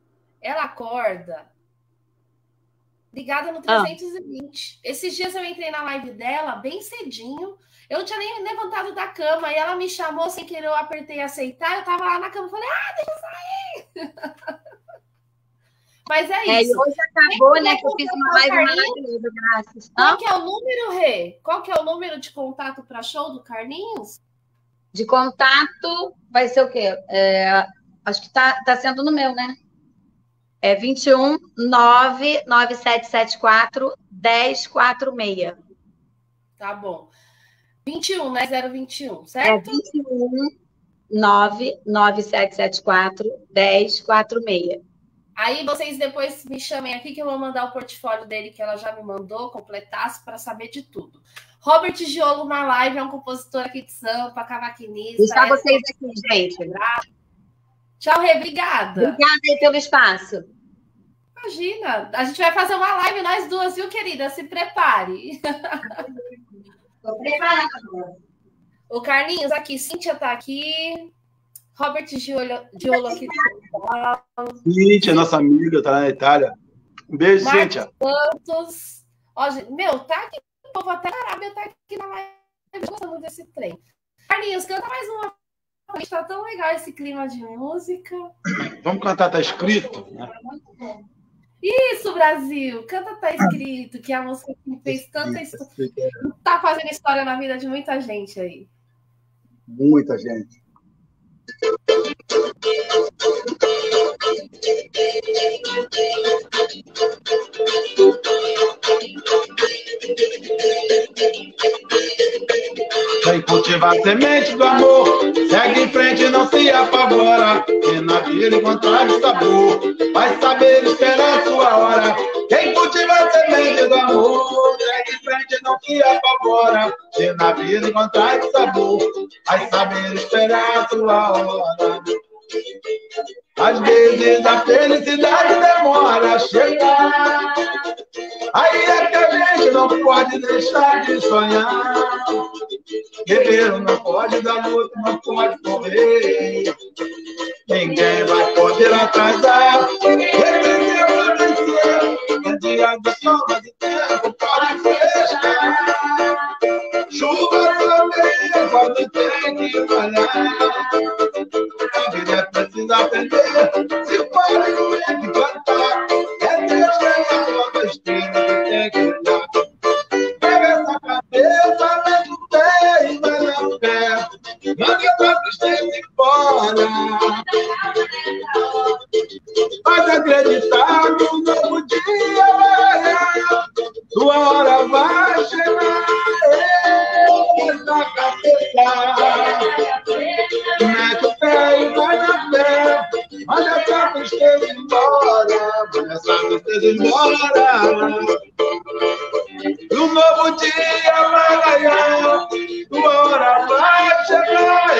ela acorda ligada no 320. Esses dias eu entrei na live dela bem cedinho. Eu não tinha nem levantado da cama. E ela me chamou sem querer, eu apertei aceitar. Eu tava lá na cama, falei, deixa eu sair. Mas é isso. Hoje acabou, né? Que eu fiz uma live maravilhosa, graças. Qual que é o número, Rê? Qual que é o número de contato para show do Carlinhos? De contato vai ser o quê? Acho que tá sendo no meu, né? É 21 99774 1046. Tá bom. 21, né? 021, certo? 21 99774 1046. Aí vocês depois me chamem aqui que eu vou mandar o portfólio dele, que ela já me mandou, completasse para saber de tudo. Robert Giolo na live, é um compositor aqui de Sampa, cavaquinista. Deixar vocês aqui, gente. Tchau, Rê, obrigada. Obrigada aí pelo espaço. Imagina, a gente vai fazer uma live nós duas, viu, querida? Se prepare. Estou preparada. O Carlinhos aqui, Cíntia tá aqui. Robert Giolo aqui de São Paulo. Cíntia, nossa amiga, tá na Itália. Um beijo, Marcos Cíntia. Santos. Ó, meu, tá aqui, o povo até a Arábia tá aqui na live, gostando desse trem. Carlinhos, canta mais uma. Tá tão legal esse clima de música. Vamos cantar, tá escrito? Né? Isso, Brasil! Canta Tá Escrito, que é a música que fez tanta história. Tá fazendo história na vida de muita gente aí. Muita gente. Vem cultivar a semente do amor, segue em frente e não se apavora. E na vida encontrar o sabor, vai saber esperar sua hora. Quem cultiva a semente do amor, segue em frente e não se apavora. E na vida encontrar o sabor, vai saber esperar sua hora. Às vezes a felicidade demora a chegar. Aí é que a gente não pode deixar de sonhar. Guerreiro não pode dar luta, não pode correr. Ninguém vai poder atrasar. Repetir pra vencer. É dia de sombra de tempo, pode fechar. Chuva também, quando tem que molhar. A vida é preciso aprender. Se pode, não é que cantar. É Deus que é a nova estrela que tem que olhar. Pega essa cabeça, mete o pé e vai na fé. Manda essa tristeza embora. Pode acreditar que um novo dia vai. Sua hora vai chegar. Na cabeça. Mete o pé e vai na fé. Manda essa tristeza embora. Manda essa tristeza embora. E um novo dia vai ganhar, sua hora vai chegar.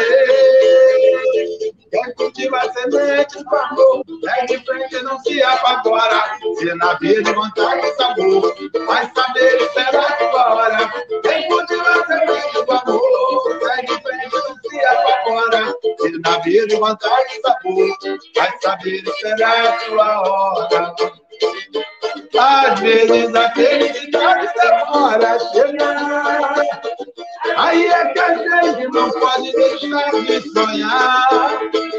Quem cultiva a semente do amor, segue em frente e não se apavora. Se na vida encontrar o sabor, vai saber esperar sua hora. Quem cultiva a semente do amor, segue em frente e não se apavora. Se na vida encontrar o sabor, vai saber esperar sua hora. Às vezes a felicidade demora a chegar. Aí é que a gente não pode deixar de sonhar.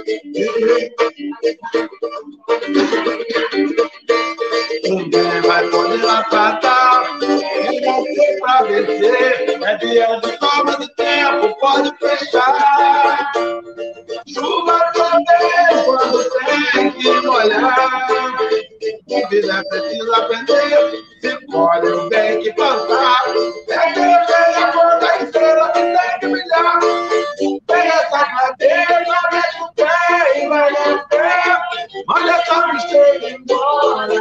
Ninguém vai poder atrasar. É pra vencer. É dia de sobra de tempo, pode fechar. Chuva também quando tem que molhar. A vida é preciso aprender. Se pode, eu tenho que plantar. É Deus que a conta estrela que tem que brilhar. Pega essa cadeira, mete o pé e vai na fé. Manda essa tristeza embora.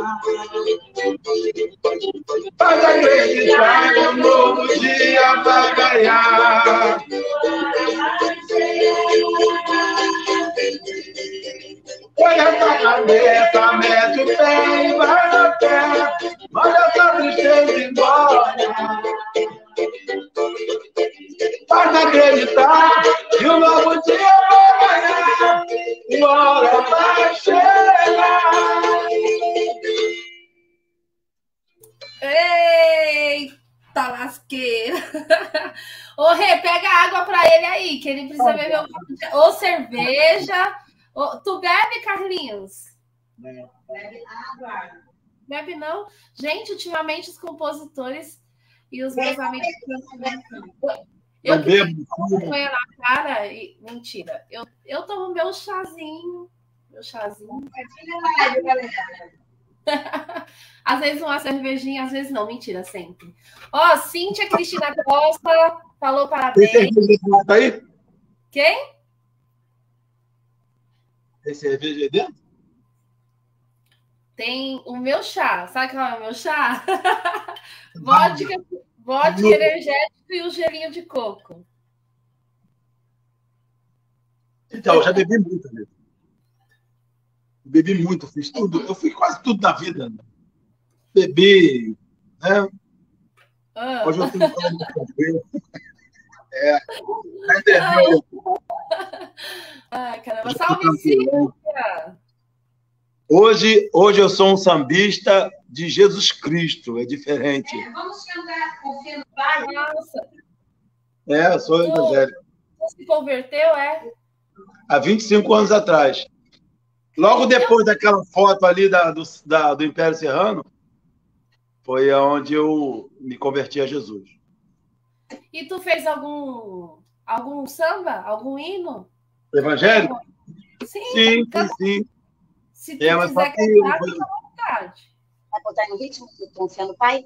Faz acreditar que um novo dia vai ganhar. Pega essa cabeça, mete o pé e vai na fé. Manda essa tristeza embora. Faz acreditar que um novo dia vai ganhar. Uma hora vai chegar. aí, que ele precisa beber ou cerveja. Tu bebe, Carlinhos? Bebe água. Bebe não? Gente, ultimamente os compositores e os meus amigos... Eu que tenho vergonha na cara e... Mentira. Eu tomo meu chazinho. Às vezes uma cervejinha, às vezes não. Mentira, sempre. Ó, Cíntia Cristina Costa falou parabéns. Tem cerveja dentro aí? Quem? Tem cerveja aí dentro? Tem o meu chá. Sabe qual é o meu chá? Vodka energético e o gelinho de coco. Então, eu já bebi muito, né? Bebi muito, fiz tudo. Eu fiz quase tudo na vida. Bebi, né? Hoje eu tenho que caramba, salve Cíntia! Hoje eu sou um sambista de Jesus Cristo, é diferente. Vamos cantar Confia no Pai? Nossa! Eu sou evangélico. Você se converteu, Há 25 anos atrás. Logo depois daquela foto ali do Império Serrano, foi onde eu me converti a Jesus. E tu fez algum samba? Algum hino? Evangélico? Sim. Se tu quiser cantar, fica à vontade. Vai botar no ritmo do Confia no Pai?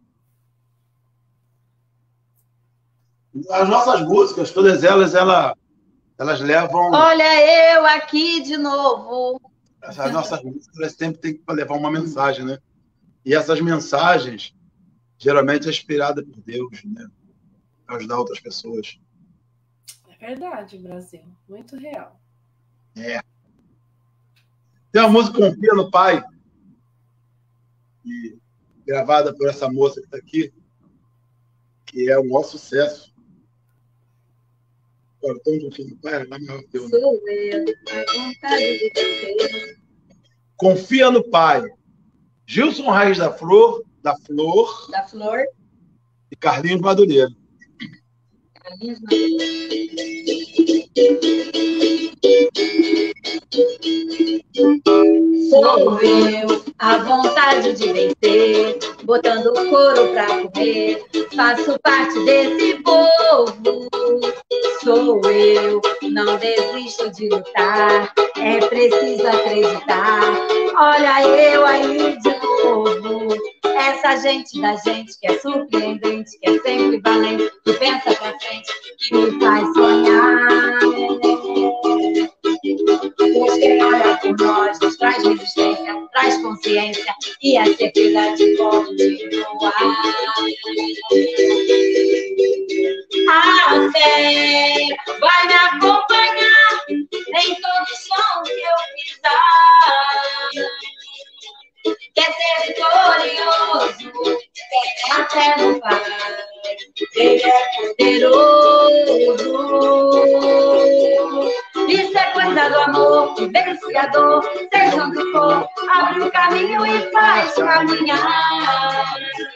As nossas músicas, todas elas levam... Olha eu aqui de novo. As nossas músicas sempre tem que levar uma mensagem, né? E essas mensagens, geralmente, é inspirada por Deus, né? Para ajudar outras pessoas. É verdade, Brasil. Muito real. Tem uma música Confia no Pai, gravada por essa moça que está aqui, que é um maior sucesso. Agora, tão Confia no Pai, ela me deu, né? Sou eu, a vontade de Deus. Confia no Pai. Gilson Raiz da Flor e Carlinhos Madureira. Sou eu, a vontade de vencer, botando couro pra comer, faço parte desse povo. Sou eu, não desisto de lutar, é preciso acreditar. Olha eu aí de novo, essa gente da gente que é surpreendente, que é sempre valente, que pensa pra frente, que me faz sonhar. Deus quem olha por nós, nos traz resistência, traz consciência e a certeza de continuar. A fé vai me acompanhar em todo chão que eu pisar. Quer ser vitorioso, quer até no Pai, Ele é poderoso. Isso é coisa do amor, que vence a dor, seja onde for, abre o caminho e faz caminhar.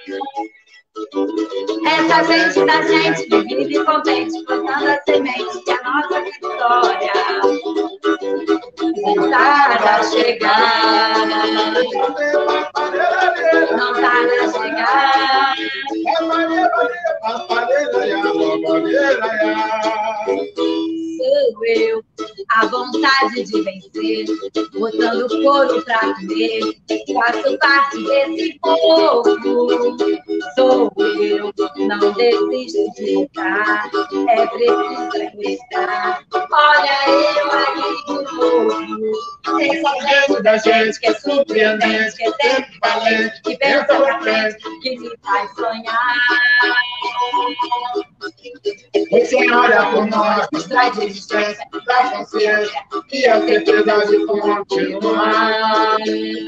Essa gente da gente que vive contente, plantando a semente que é a nossa vitória tarda a chegar. Não tarda a chegar. Sou eu, a vontade de vencer, botando couro pra comer, faço parte desse povo. Sou eu, não desisto de lutar, é preciso acreditar. Olha eu aqui de novo, essa gente da gente que é surpreendente, que é sempre valente, que pensa pra frente, que me faz sonhar. Você olha por nós, nos traz resistência, traz consciência e a certeza de continuar.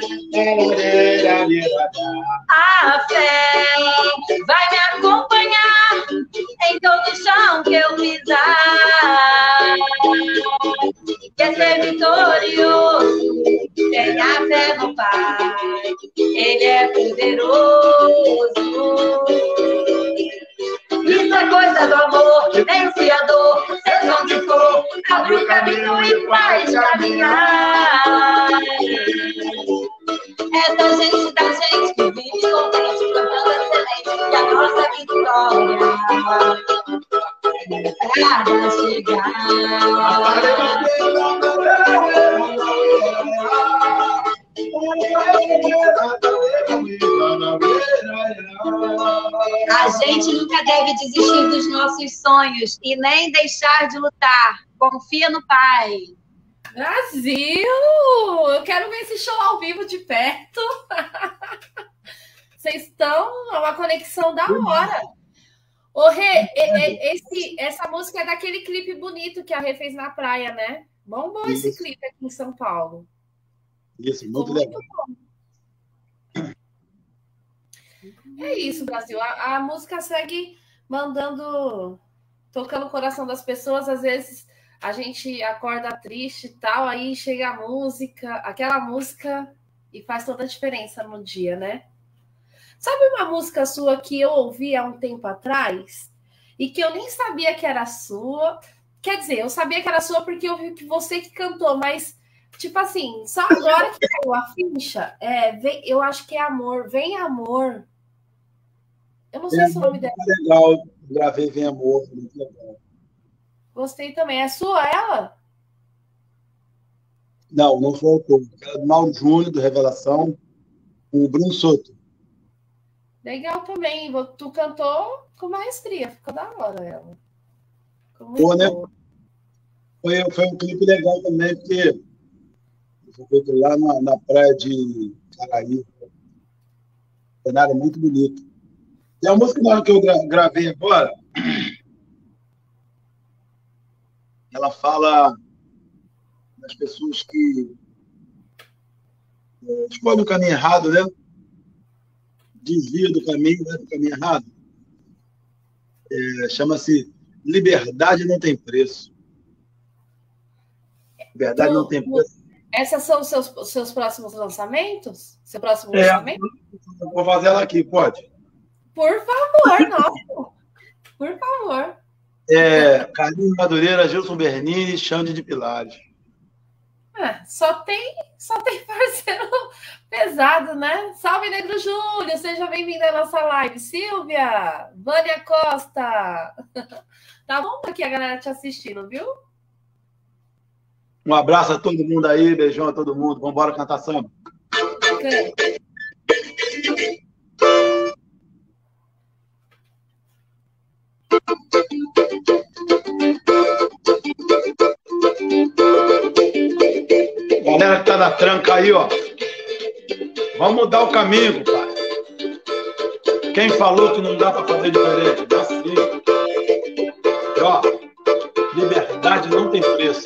A fé vai me acompanhar em todo chão que eu pisar. Quer ser vitorioso, tenha fé no Pai, Ele é poderoso. Isso é coisa do amor, que vence a dor. abre o caminho e faz caminhar. Essa gente da gente que vive contente, cantando excelente, que a nossa vitória para chegar. A gente nunca deve desistir dos nossos sonhos e nem deixar de lutar. Confia no Pai. Brasil! Eu quero ver esse show ao vivo de perto. Vocês estão uma conexão da hora. Ô, Rê, essa música é daquele clipe bonito que a Rê fez na praia, né? Bombou esse clipe aqui em São Paulo. Isso, muito legal. É isso, Brasil. A música segue mandando, tocando o coração das pessoas. Às vezes a gente acorda triste e tal, aí chega a música, aquela música, e faz toda a diferença no dia, né? Sabe uma música sua que eu ouvi há um tempo atrás e que eu nem sabia que era sua? Quer dizer, eu sabia que era sua porque eu vi que você que cantou, mas, tipo assim, só agora que caiu a ficha, eu acho que é Amor, Vem Amor. Eu não sei se o nome dela. Legal, gravei Vem Amor, muito legal. Gostei também. É sua ela? Não, não foi autor. Era do Mauro Júnior, do Revelação, com o Bruno Soto. Legal também. Tu cantou com maestria. Ficou da hora ela. Pô, né? Foi um clipe legal também, porque foi feito lá na praia de Caraí. Cenário muito bonito. E a música que eu gravei agora, ela fala das pessoas que escolhem o caminho errado, né? Desvia do caminho, né? Do caminho errado. Chama-se Liberdade Não Tem Preço. Liberdade não tem preço. Esses são os seus próximos lançamentos? Seu próximo lançamento? Vou fazer ela aqui, pode? Por favor, nossa. Por favor. Carlinhos Madureira, Gilson Bernini, Xande de Pilares. Só tem parceiro pesado, né? Salve, Negro Júlio, seja bem-vindo à nossa live. Silvia, Vânia Costa. Tá bom aqui a galera te assistindo, viu? Um abraço a todo mundo aí, beijão a todo mundo. Vamos embora cantar samba. Galera que tá na tranca aí, ó. Vamos mudar o caminho, pai. Quem falou que não dá para fazer diferente? Dá sim. E, ó, liberdade não tem preço.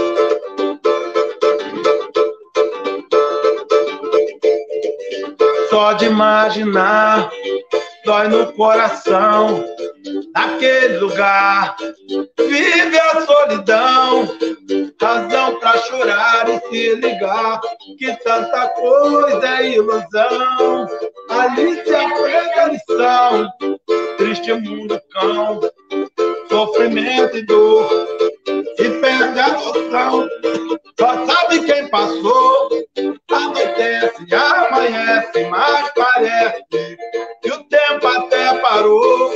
Só de imaginar, dói no coração. Naquele lugar, vive a solidão. Razão pra chorar e se ligar que tanta coisa é ilusão. Ali se aprende a lição. Triste mundo cão, sofrimento e dor, e perde a noção. Só sabe quem passou. Anoitece, amanhece, mas parece que o tempo até parou.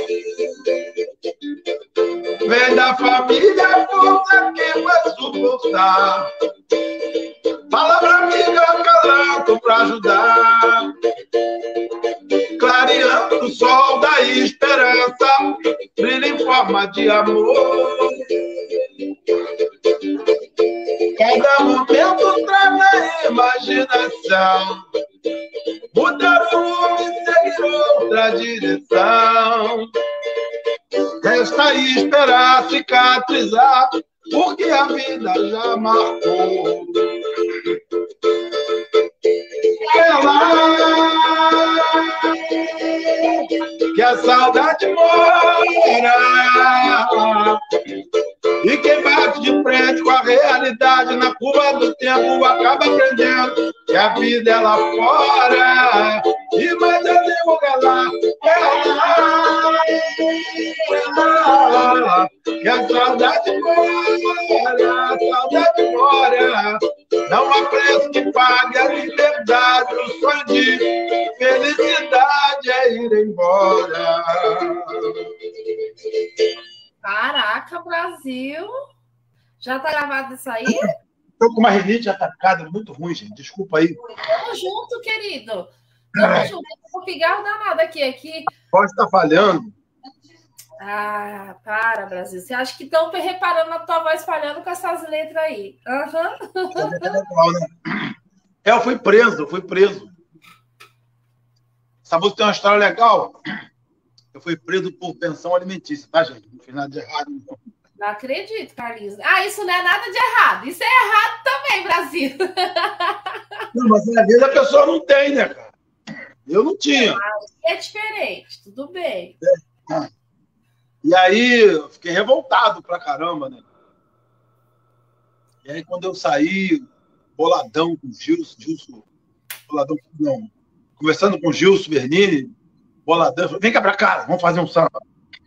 Vem da família, força que vai suportar. Palavra amiga, calanto pra ajudar. Clareando o sol da esperança, brilha em forma de amor. Cada momento traz na imaginação. Mudar o rumo e seguir outra direção. Resta esperar cicatrizar, porque a vida já marcou. É lá que a saudade mora. E quem bate de frente com a realidade na curva do tempo acaba aprendendo que a vida é lá fora. E mais eu digo que é lá que a saudade mora. Brasil. Já tá gravado isso aí? Estou com uma rinite atacada muito ruim, gente. Desculpa aí. Tamo junto, querido. Tamo junto. Eu vou pigar o danado aqui. Pode estar falhando. Ah, para, Brasil. Você acha que estão reparando na tua voz falhando com essas letras aí? Eu fui preso. Essa música tem uma história legal. Eu fui preso por pensão alimentícia, tá, gente? Não fiz nada de errado, não. Não acredito, Carlinhos. Ah, isso não é nada de errado. Isso é errado também, Brasil. Não, mas às vezes a pessoa não tem, né, cara? Eu não tinha. É diferente, tudo bem. E aí, eu fiquei revoltado pra caramba, né? E aí, quando eu saí, boladão com o Gilson, boladão, não, conversando com o Gilson Bernini, boladão, falei, vem cá pra cá, vamos fazer um samba.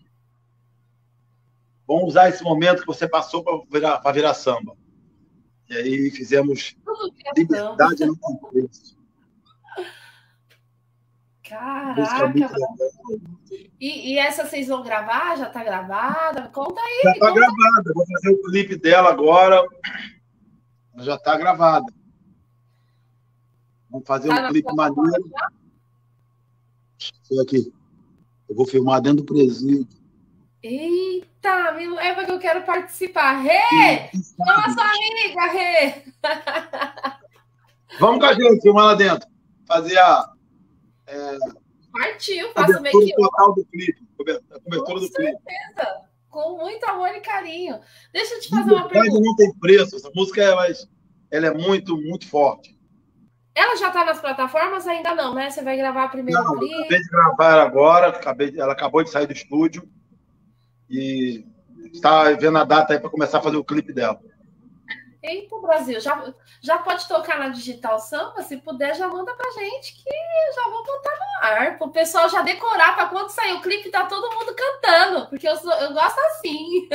Vamos usar esse momento que você passou para virar samba. E aí fizemos Liberdade Não Tem Preço. Caraca! E essa vocês vão gravar? Já está gravada? Conta aí. Já está gravada. Vou fazer o clipe dela agora. Já está gravada. Vamos fazer um clipe maneiro. Isso aqui. Eu vou filmar dentro do presídio. Eita, me leva que eu quero participar. Rê! Chama sua amiga, Rê! Vamos com a gente, filmar lá dentro. Fazer a... Partiu, faço o make-off total do clipe. A cobertura do clipe. Com certeza. Com muito amor e carinho. Deixa eu te fazer uma pergunta. Não tem preço. Essa música ela é muito, muito forte. Ela já está nas plataformas? Ainda não, né? Você vai gravar primeiro o clipe? Eu acabei de gravar ela agora. Ela acabou de sair do estúdio. E está vendo a data aí para começar a fazer o clipe dela. Eita, Brasil, já pode tocar na Digital Samba? Se puder, já manda pra gente que já vou botar no ar. Para o pessoal já decorar para quando sair o clipe, tá todo mundo cantando, porque eu gosto assim.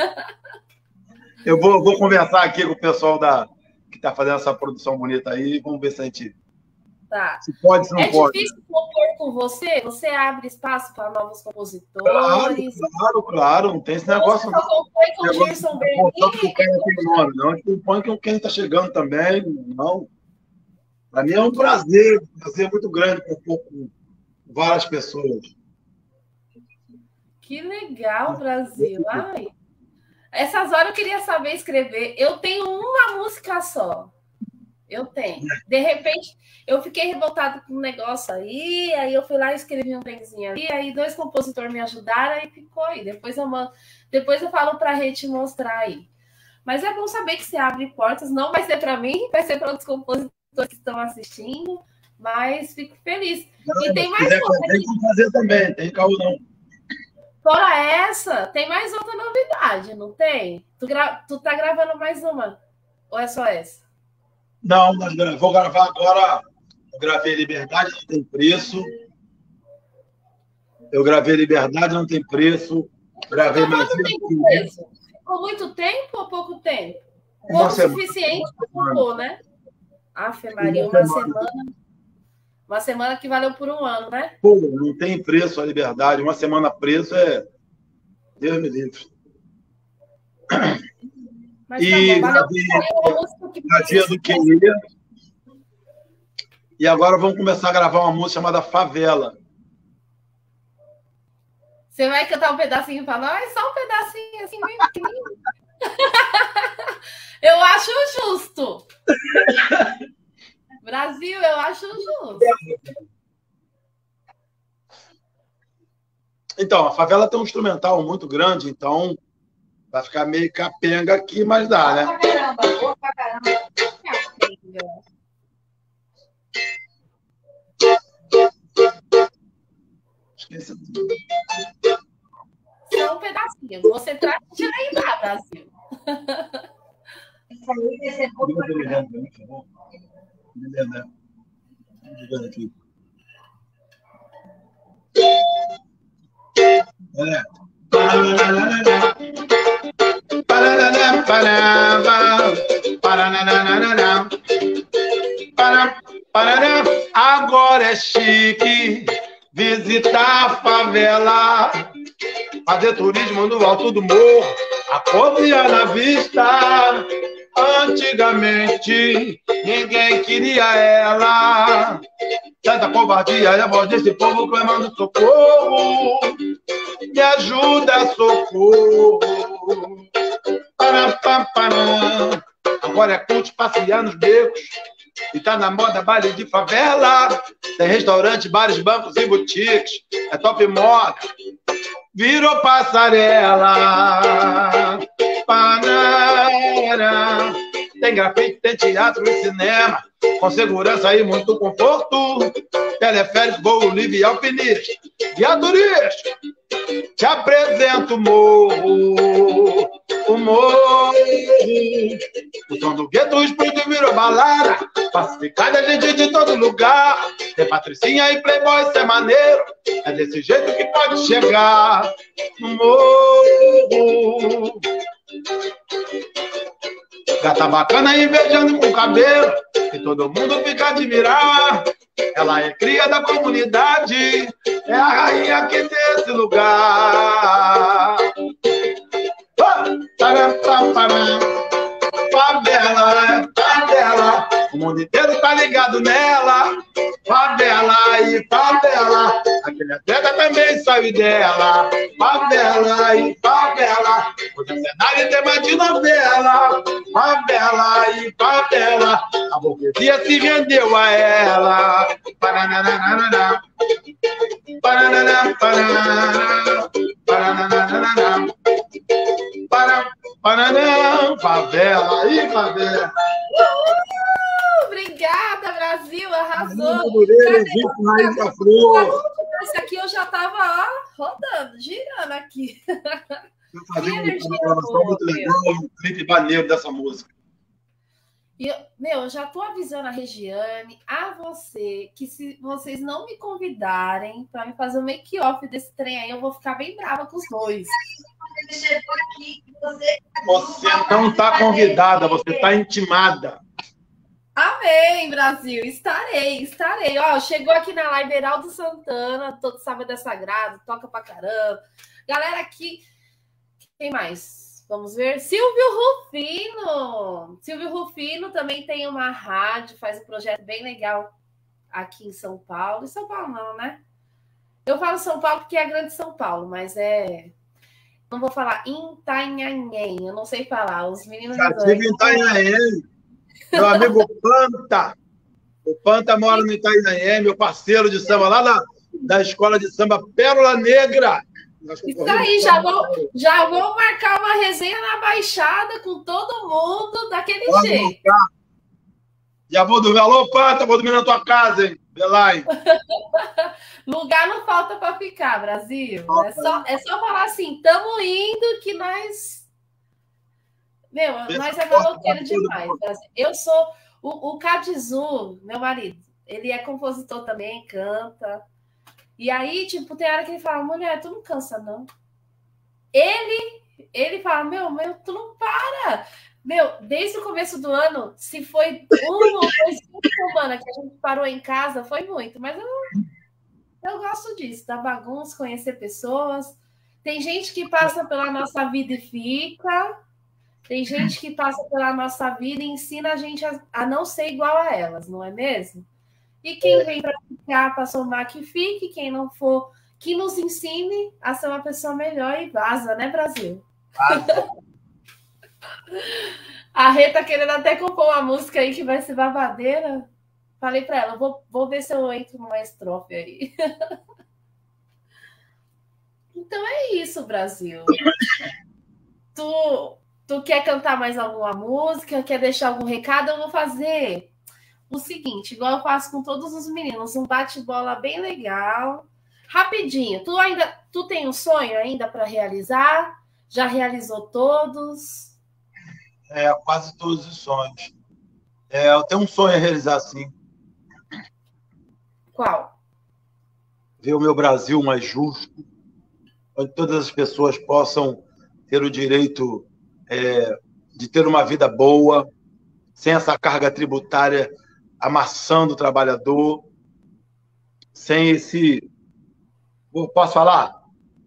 Eu vou conversar aqui com o pessoal que está fazendo essa produção bonita aí. Vamos ver se a gente... Tá. Se pode, se não pode. É difícil compor com você? Você abre espaço para novos compositores? Claro. Não tem esse negócio. Você só compõe com o Gerson Bernini? Não, compõe com quem está chegando também. Não. Para mim é um prazer muito grande compor com várias pessoas. Que legal, Brasil. Ai. Essas horas eu queria saber escrever. Eu tenho uma música só. Eu tenho. De repente, eu fiquei revoltada com um negócio aí eu fui lá e escrevi um trenzinho ali, aí 2 compositores me ajudaram e ficou aí. Depois eu falo para a Rê te mostrar aí. Mas é bom saber que você abre portas, não vai ser para mim, vai ser para outros compositores que estão assistindo, mas fico feliz. E tem mais outra. Tem que fazer também, tem caô não. Fora essa, tem mais outra novidade, não tem? Tu tá gravando mais uma? Ou é só essa? Não, vou gravar agora. Eu gravei Liberdade Não Tem Preço. Eu gravei Liberdade Não Tem Preço. Gravei mais preço. Ficou muito tempo ou pouco tempo? Pouco suficiente para compor, né? Afe Maria, uma semana que valeu por um ano, né? Pô, não tem preço a liberdade. Uma semana preso é... Deus me livre. Mas e tá bom, Dia do Queria. E agora vamos começar a gravar uma música chamada Favela. Você vai cantar um pedacinho para nós? Só um pedacinho, assim, bem pequenininho. Eu acho justo. Brasil, eu acho justo. Então, a Favela tem um instrumental muito grande, então... Vai ficar meio capenga aqui, mas dá, né? Boa pra caramba. Esqueci. Só um pedacinho. Você traz de lembrar, Brasil. Isso aí vai ser pouco. Aqui. Agora é chique visitar a favela, fazer turismo no alto do morro, a poesia na vista. Antigamente, ninguém queria ela. Tanta covardia é a voz desse povo clamando socorro. Me ajuda, socorro. Agora é cult passear nos becos e tá na moda baile de favela. Tem restaurante, bares, bancos e boutiques. É top moda, virou passarela. Panara. Tem grafite, tem teatro e cinema, com segurança e muito conforto. Teleférico, voo livre e alpinista. Guia turístico, te apresento o morro. O morro. O som do gueto, o espírito virou balada. Pacificada, gente de todo lugar. Tem patricinha e playboy, isso é maneiro. É desse jeito que pode chegar no morro. Gata bacana invejando com cabelo, que todo mundo fica a admirar. Ela é cria da comunidade, é a rainha que tem esse lugar. Favela, favela, o mundo inteiro tá ligado nela. Favela e favela, aquele atleta também saiu dela. Favela e favela, hoje é cenário e tema de novela. Favela e favela, a burguesia se rendeu a ela. Paranana, paranana, paranana, paranana, paranana, favela e favela. Obrigada, Brasil, arrasou. Esse aqui eu já estava rodando, girando aqui. Eu fazia uma gravação muito legal, um clipe maneiro dessa música. Eu já estou avisando a Regiane, a você, que se vocês não me convidarem para me fazer o make-off desse trem aí, eu vou ficar bem brava com os dois. Você não está convidada, você está intimada. Amém, Brasil. Estarei. Ó, chegou aqui na live Heraldo Santana, todo sábado é sagrado, toca pra caramba. Galera aqui, quem mais? Vamos ver. Silvio Rufino também tem uma rádio, faz um projeto bem legal aqui em São Paulo. Em São Paulo não, né? Eu falo São Paulo porque é a grande São Paulo, mas não vou falar Itanhaném, eu não sei falar. Os meninos já tive em Itanhaném. Meu amigo Panta. O Panta mora no Itanhaném, meu parceiro de samba lá da escola de samba Pérola Negra. Isso aí, já vou marcar uma resenha na Baixada com todo mundo daquele jeito. Já vou dormir. Alô, Panta, vou dormir na tua casa, hein? Belém. Lugar não falta para ficar, Brasil. É só falar assim, estamos indo que nós... nós é maloqueiro demais. Eu sou... O Cadizu, meu marido, ele é compositor também, canta. E aí, tipo, tem hora que ele fala, mulher, tu não cansa, não. Ele fala, meu, tu não para. Desde o começo do ano, se foi uma ou duas semanas que a gente parou em casa, foi muito. Mas eu gosto disso, da bagunça, conhecer pessoas. Tem gente que passa pela nossa vida e fica. Tem gente que passa pela nossa vida e ensina a gente a não ser igual a elas, não é mesmo? E quem vem para ficar, para somar, que fique. Quem não for, que nos ensine a ser uma pessoa melhor e vaza, né, Brasil? A Rê tá querendo até compor uma música aí que vai ser babadeira. Falei para ela, vou ver se eu entro numa estrofe aí. Então é isso, Brasil. Tu quer cantar mais alguma música? Quer deixar algum recado? Eu vou fazer o seguinte, igual eu faço com todos os meninos, um bate-bola bem legal. Rapidinho, tu tem um sonho ainda para realizar? Já realizou todos? Quase todos os sonhos. Eu tenho um sonho a realizar, sim. Qual? Ver o meu Brasil mais justo, onde todas as pessoas possam ter o direito de ter uma vida boa, sem essa carga tributária amassando o trabalhador, sem Posso falar?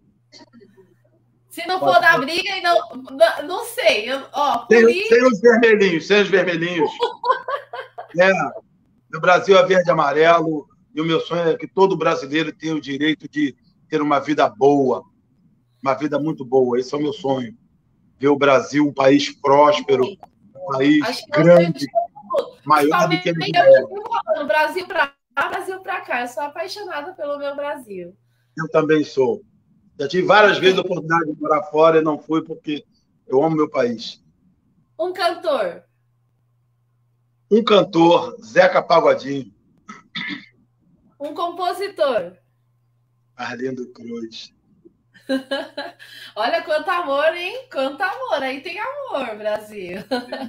Se não for da briga, não sei. Sem os vermelhinhos. O Brasil é verde e amarelo, e o meu sonho é que todo brasileiro tenha o direito de ter uma vida boa, uma vida muito boa. Esse é o meu sonho. Ver o Brasil um país próspero, um país grande, maior do que o Brasil para lá, Brasil para cá. Eu sou apaixonada pelo meu Brasil. Eu também sou. Já tive várias vezes a oportunidade de morar fora e não fui porque eu amo meu país. Um cantor. Um cantor, Zeca Pagodinho. Um compositor. Arlindo Cruz. Olha quanto amor, hein? Quanto amor. Aí tem amor, Brasil.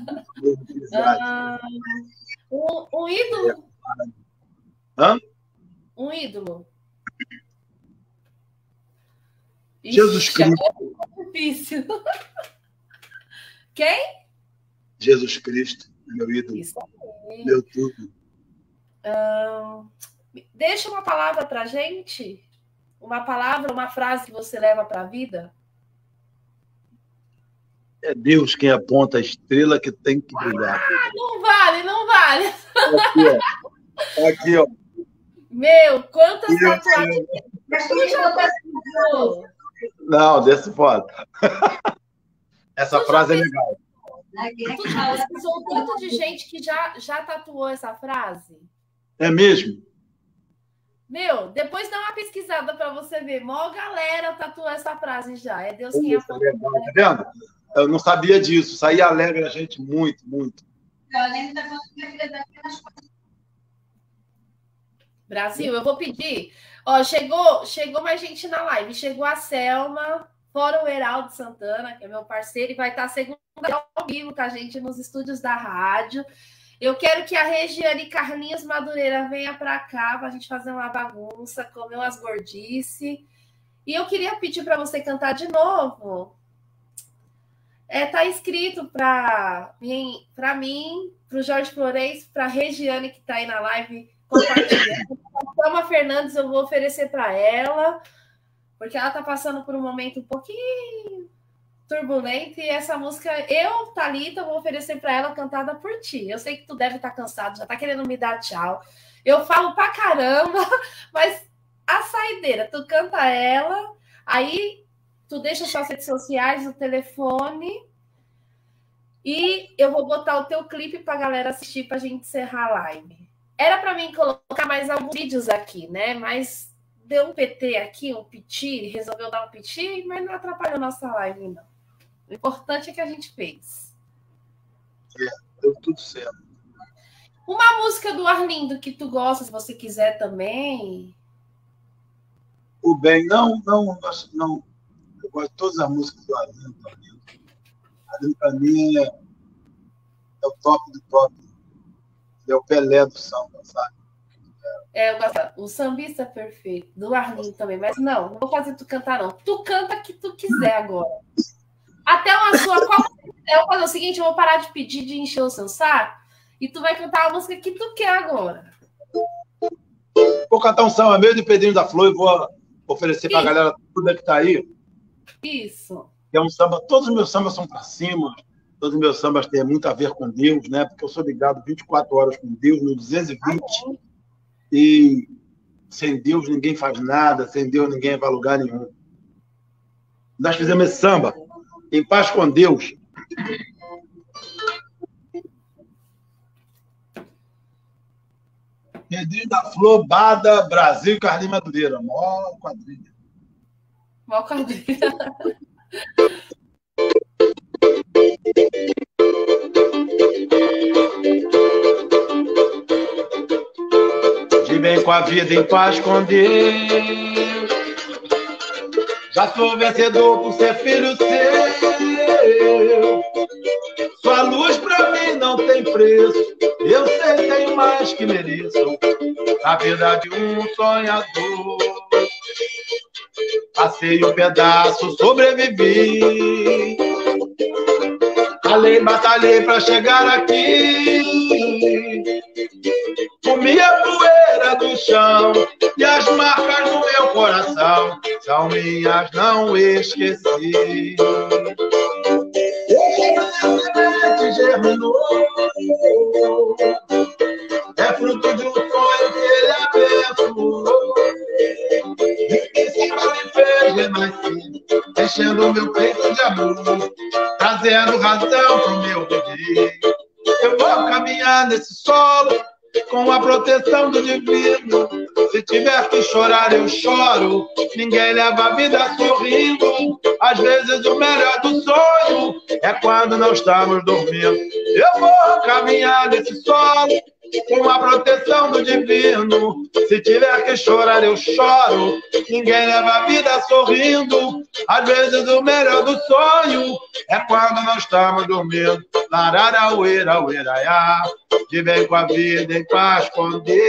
Um ídolo. Hã? Um ídolo. Jesus Cristo. É difícil. Quem? Jesus Cristo, meu ídolo. Isso aí. Meu tudo. Deixa uma palavra pra gente. Uma palavra, uma frase que você leva para a vida? É Deus quem aponta a estrela que tem que brilhar. Não vale, não vale. Aqui, ó. Meu, quantas tatuagens. Não, desse foto. Essa frase é legal. Tu já pesquisou o tanto de gente que já tatuou essa frase? É mesmo? Meu, depois dá uma pesquisada para você ver. Mó galera tatuou essa frase já. É Deus quem aponta. Tá vendo? Eu não sabia disso. Isso aí alegra a gente muito, muito. Brasil, eu vou pedir. Ó, chegou mais gente na live. Chegou a Selma, fora o Heraldo Santana, que é meu parceiro, e vai estar segunda ao vivo com a gente nos estúdios da rádio. Eu quero que a Regiane Carlinhos Madureira venha para cá para a gente fazer uma bagunça, comer umas gordices. E eu queria pedir para você cantar de novo. Tá escrito para mim, para o Jorge Flores, para a Regiane que está aí na live compartilhando. A Thelma Fernandes eu vou oferecer para ela, porque ela está passando por um momento um pouquinho turbulento, e essa música, Thalita, vou oferecer para ela cantada por ti. Eu sei que tu deve estar cansado, já está querendo me dar tchau. Eu falo pra caramba, mas a saideira, tu canta ela, aí tu deixa suas redes sociais, o telefone, e eu vou botar o teu clipe pra galera assistir pra gente encerrar a live. Era para mim colocar mais alguns vídeos aqui, né? Mas deu um PT aqui, um piti, resolveu dar um piti, mas não atrapalhou nossa live, não. O importante é que a gente fez. Deu tudo certo. Uma música do Arlindo que tu gosta, se você quiser também. O bem, não. Eu gosto de todas as músicas do Arlindo. Arlindo, para mim, é o top do top. É o Pelé do samba, sabe? Eu gosto. O sambista perfeito, do Arlindo também. Mas não vou fazer tu cantar, não. Tu canta o que tu quiser agora. Até uma sua. Eu vou fazer o seguinte: eu vou parar de pedir, de encher o seu saco, e tu vai cantar a música que tu quer agora. Vou cantar um samba meio de Pedrinho da Flor e vou oferecer para a galera toda que está aí. Isso. É um samba, todos os meus sambas são para cima, todos os meus sambas têm muito a ver com Deus, né? Porque eu sou ligado 24 horas com Deus, no 220. E sem Deus ninguém faz nada, sem Deus ninguém vai a lugar nenhum. Nós fizemos esse samba em paz com Deus. Pedrinho da Flor, Bada, Brasil e Carlinhos Madureira. Mó quadrilha. Mó quadrilha. De bem com a vida, em paz com Deus. Já sou vencedor por ser filho seu. Sua luz pra mim não tem preço. Eu sei, tenho mais que mereço. Na verdade, um sonhador. Passei um pedaço, sobrevivi. Ralei, batalhei pra chegar aqui. Comi a poeira do chão e as marcas no meu coração, são minhas, não esqueci. Que germinou, é fruto de um sonho que ele abençoou. E que me fez renascer, enchendo o meu peito de amor, trazendo razão pro meu viver. Eu vou caminhar nesse solo com a proteção do divino. Se tiver que chorar, eu choro. Ninguém leva a vida sorrindo. Às vezes o melhor do sonho é quando não estamos dormindo. Eu vou caminhar nesse solo com a proteção do divino. Se tiver que chorar, eu choro. Ninguém leva a vida sorrindo. Às vezes o melhor do sonho é quando não estamos dormindo. Lararaueira, ueraiá, de bem com a vida em paz com Deus.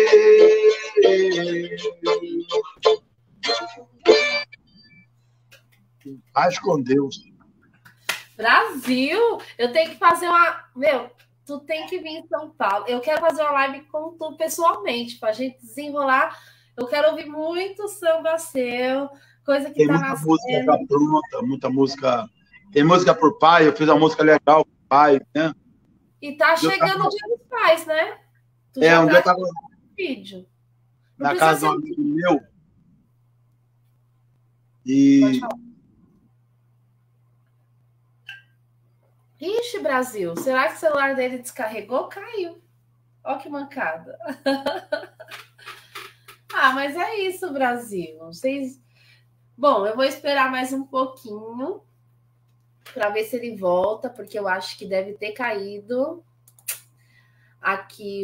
Paz com Deus. Brasil, eu tenho que fazer uma... Meu, tu tem que vir em São Paulo. Eu quero fazer uma live com tu pessoalmente, pra gente desenrolar. Eu quero ouvir muito samba seu, coisa que tem tá muita nascendo. Música já pronta, muita música. Tem música por pai, eu fiz uma música legal pro pai, né? E tá chegando o Dia dos Pais, né? Tu um dia tava vídeo. na casa de um amigo meu. E Pode falar. Ixi, Brasil, será que o celular dele descarregou? Caiu. Olha que mancada. Ah, mas é isso, Brasil. Vocês... Bom, eu vou esperar mais um pouquinho para ver se ele volta, porque eu acho que deve ter caído aqui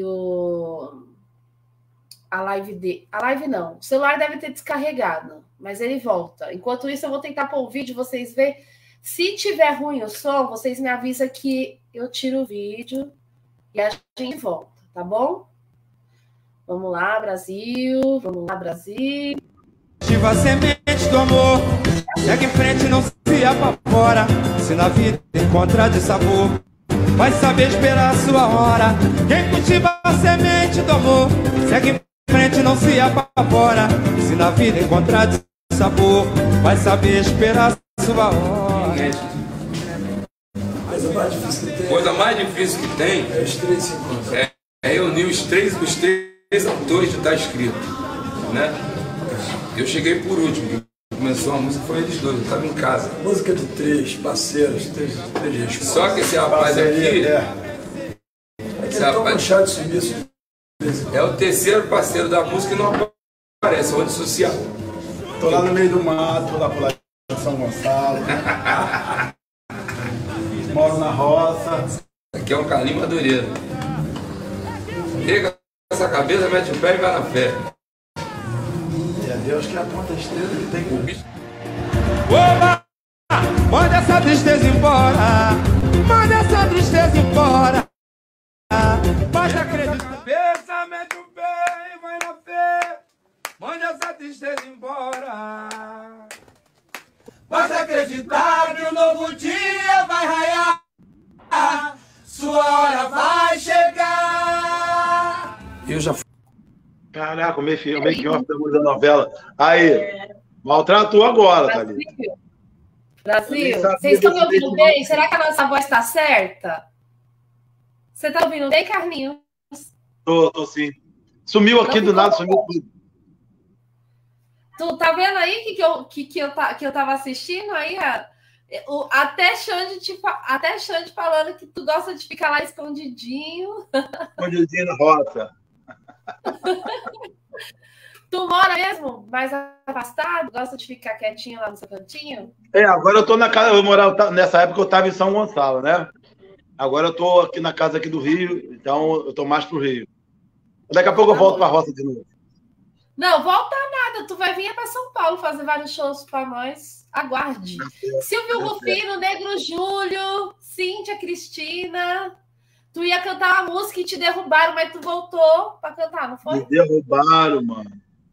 a live dele. A live não. O celular deve ter descarregado, mas ele volta. Enquanto isso, eu vou tentar pôr o vídeo, vocês verem. Se tiver ruim o som, vocês me avisam que eu tiro o vídeo e a gente volta, tá bom? Vamos lá, Brasil. Vamos lá, Brasil. Ativa a semente do amor, segue em frente, não se apavora. Se na vida encontrar de sabor, vai saber esperar a sua hora. Quem cultiva a semente do amor, segue em frente, não se apavora. Se na vida encontrar de sabor, vai saber esperar a sua hora. Coisa mais difícil que tem é reunir os três autores de estar escrito, né? Eu cheguei por último, começou a música, foi eles dois, eu estava em casa. Música de três parceiros, três Só que esse rapaz aqui, esse rapaz é o terceiro parceiro da música e não aparece, é o antissocial. Tô lá no meio do mato, lá por lá de São Gonçalo. Moro na roça. Aqui é um Carlinho Madureira. Pega essa cabeça, mete o pé e vai na fé. E é Deus que aponta a estrela que tem o bicho. Oba! Manda essa tristeza embora. Manda essa tristeza embora. Basta acreditar. Pensa, mete o pé e vai na fé. Manda essa tristeza embora. Basta acreditar que um novo dia vai raiar. Sua hora vai chegar. Eu já fui. Caraca, o make-off da novela. Aí, maltratou agora, Thalita. Brasil, vocês estão me ouvindo bem? Será que a nossa voz está certa? Você está ouvindo bem, Carlinhos? Tô sim. Sumiu aqui do nada, sumiu tudo. Tu tá vendo aí que eu tava assistindo aí? Até Xande falando que tu gosta de ficar lá escondidinho. Escondidinho na roça. Tu mora mesmo mais afastado? Gosta de ficar quietinho lá no seu cantinho? Agora eu tô na casa, nessa época eu tava em São Gonçalo, né? Agora eu tô aqui na casa aqui do Rio, então eu tô mais pro Rio. Daqui a pouco eu volto pra roça de novo. Não, volta nada. Tu vai vir para São Paulo fazer vários shows para nós. Aguarde. Silvio Rufino, Negro Júlio, Cíntia Cristina. Tu ia cantar uma música e te derrubaram, mas tu voltou para cantar, não foi? Me derrubaram, mano.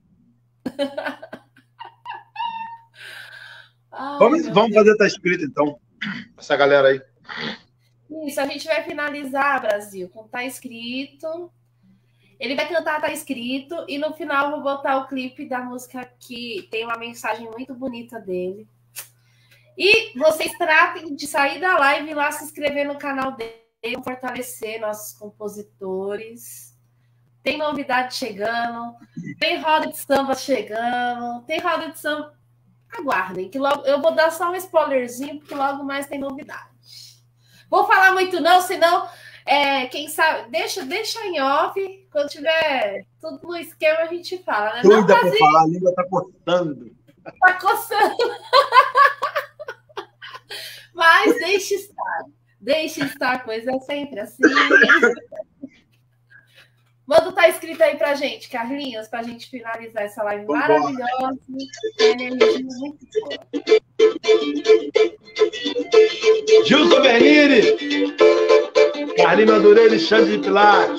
Vamos fazer Tá Escrito, então. Essa galera aí. Isso, a gente vai finalizar, Brasil, com Tá Escrito. Ele vai cantar Tá Escrito, e no final eu vou botar o clipe da música que tem uma mensagem muito bonita dele. E vocês tratem de sair da live e lá se inscrever no canal dele, fortalecer nossos compositores. Tem novidade chegando, tem roda de samba chegando, tem roda de samba. Aguardem, que logo eu vou dar só um spoilerzinho, porque logo mais tem novidade. Vou falar muito não, senão, quem sabe, deixa em off, quando tiver tudo no esquema a gente fala, né? Doida para falar, a língua tá coçando. Tá coçando. Mas deixe estar, pois é sempre assim. Manda Tá Escrito aí pra gente, Carlinhos, pra gente finalizar essa live maravilhosa. Energia muito boa. Gilson Bernini, Carlinhos Madureira e Xande de Pilares.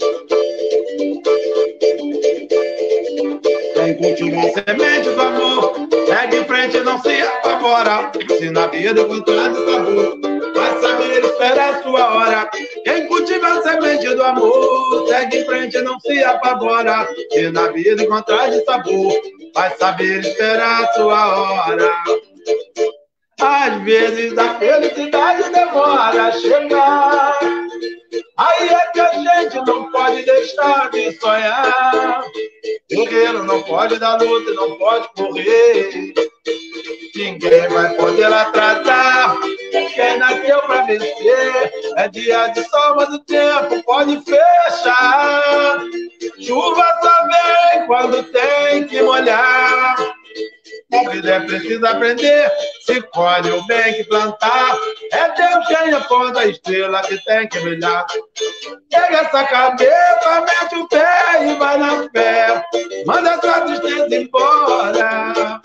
Quem cultiva a semente do amor, segue em frente e não se apavora. Se na vida encontrar de sabor, vai saber esperar a sua hora. Quem cultiva a semente do amor, segue em frente e não se apavora. Se na vida encontrar de sabor, vai saber esperar a sua hora. Às vezes a felicidade demora a chegar. Aí é que a gente não pode deixar de sonhar. Guerreiro não pode dar luta, não pode correr. Ninguém vai poder atrasar quem nasceu pra vencer. É dia de sol, mas o tempo pode fechar. Chuva só vem quando tem que molhar. A vida é preciso aprender, se colhe o bem que plantar. É Deus quem aponta a estrela que tem que brilhar. Pega essa cabeça, mete o pé e vai na fé. Manda essa tristeza embora.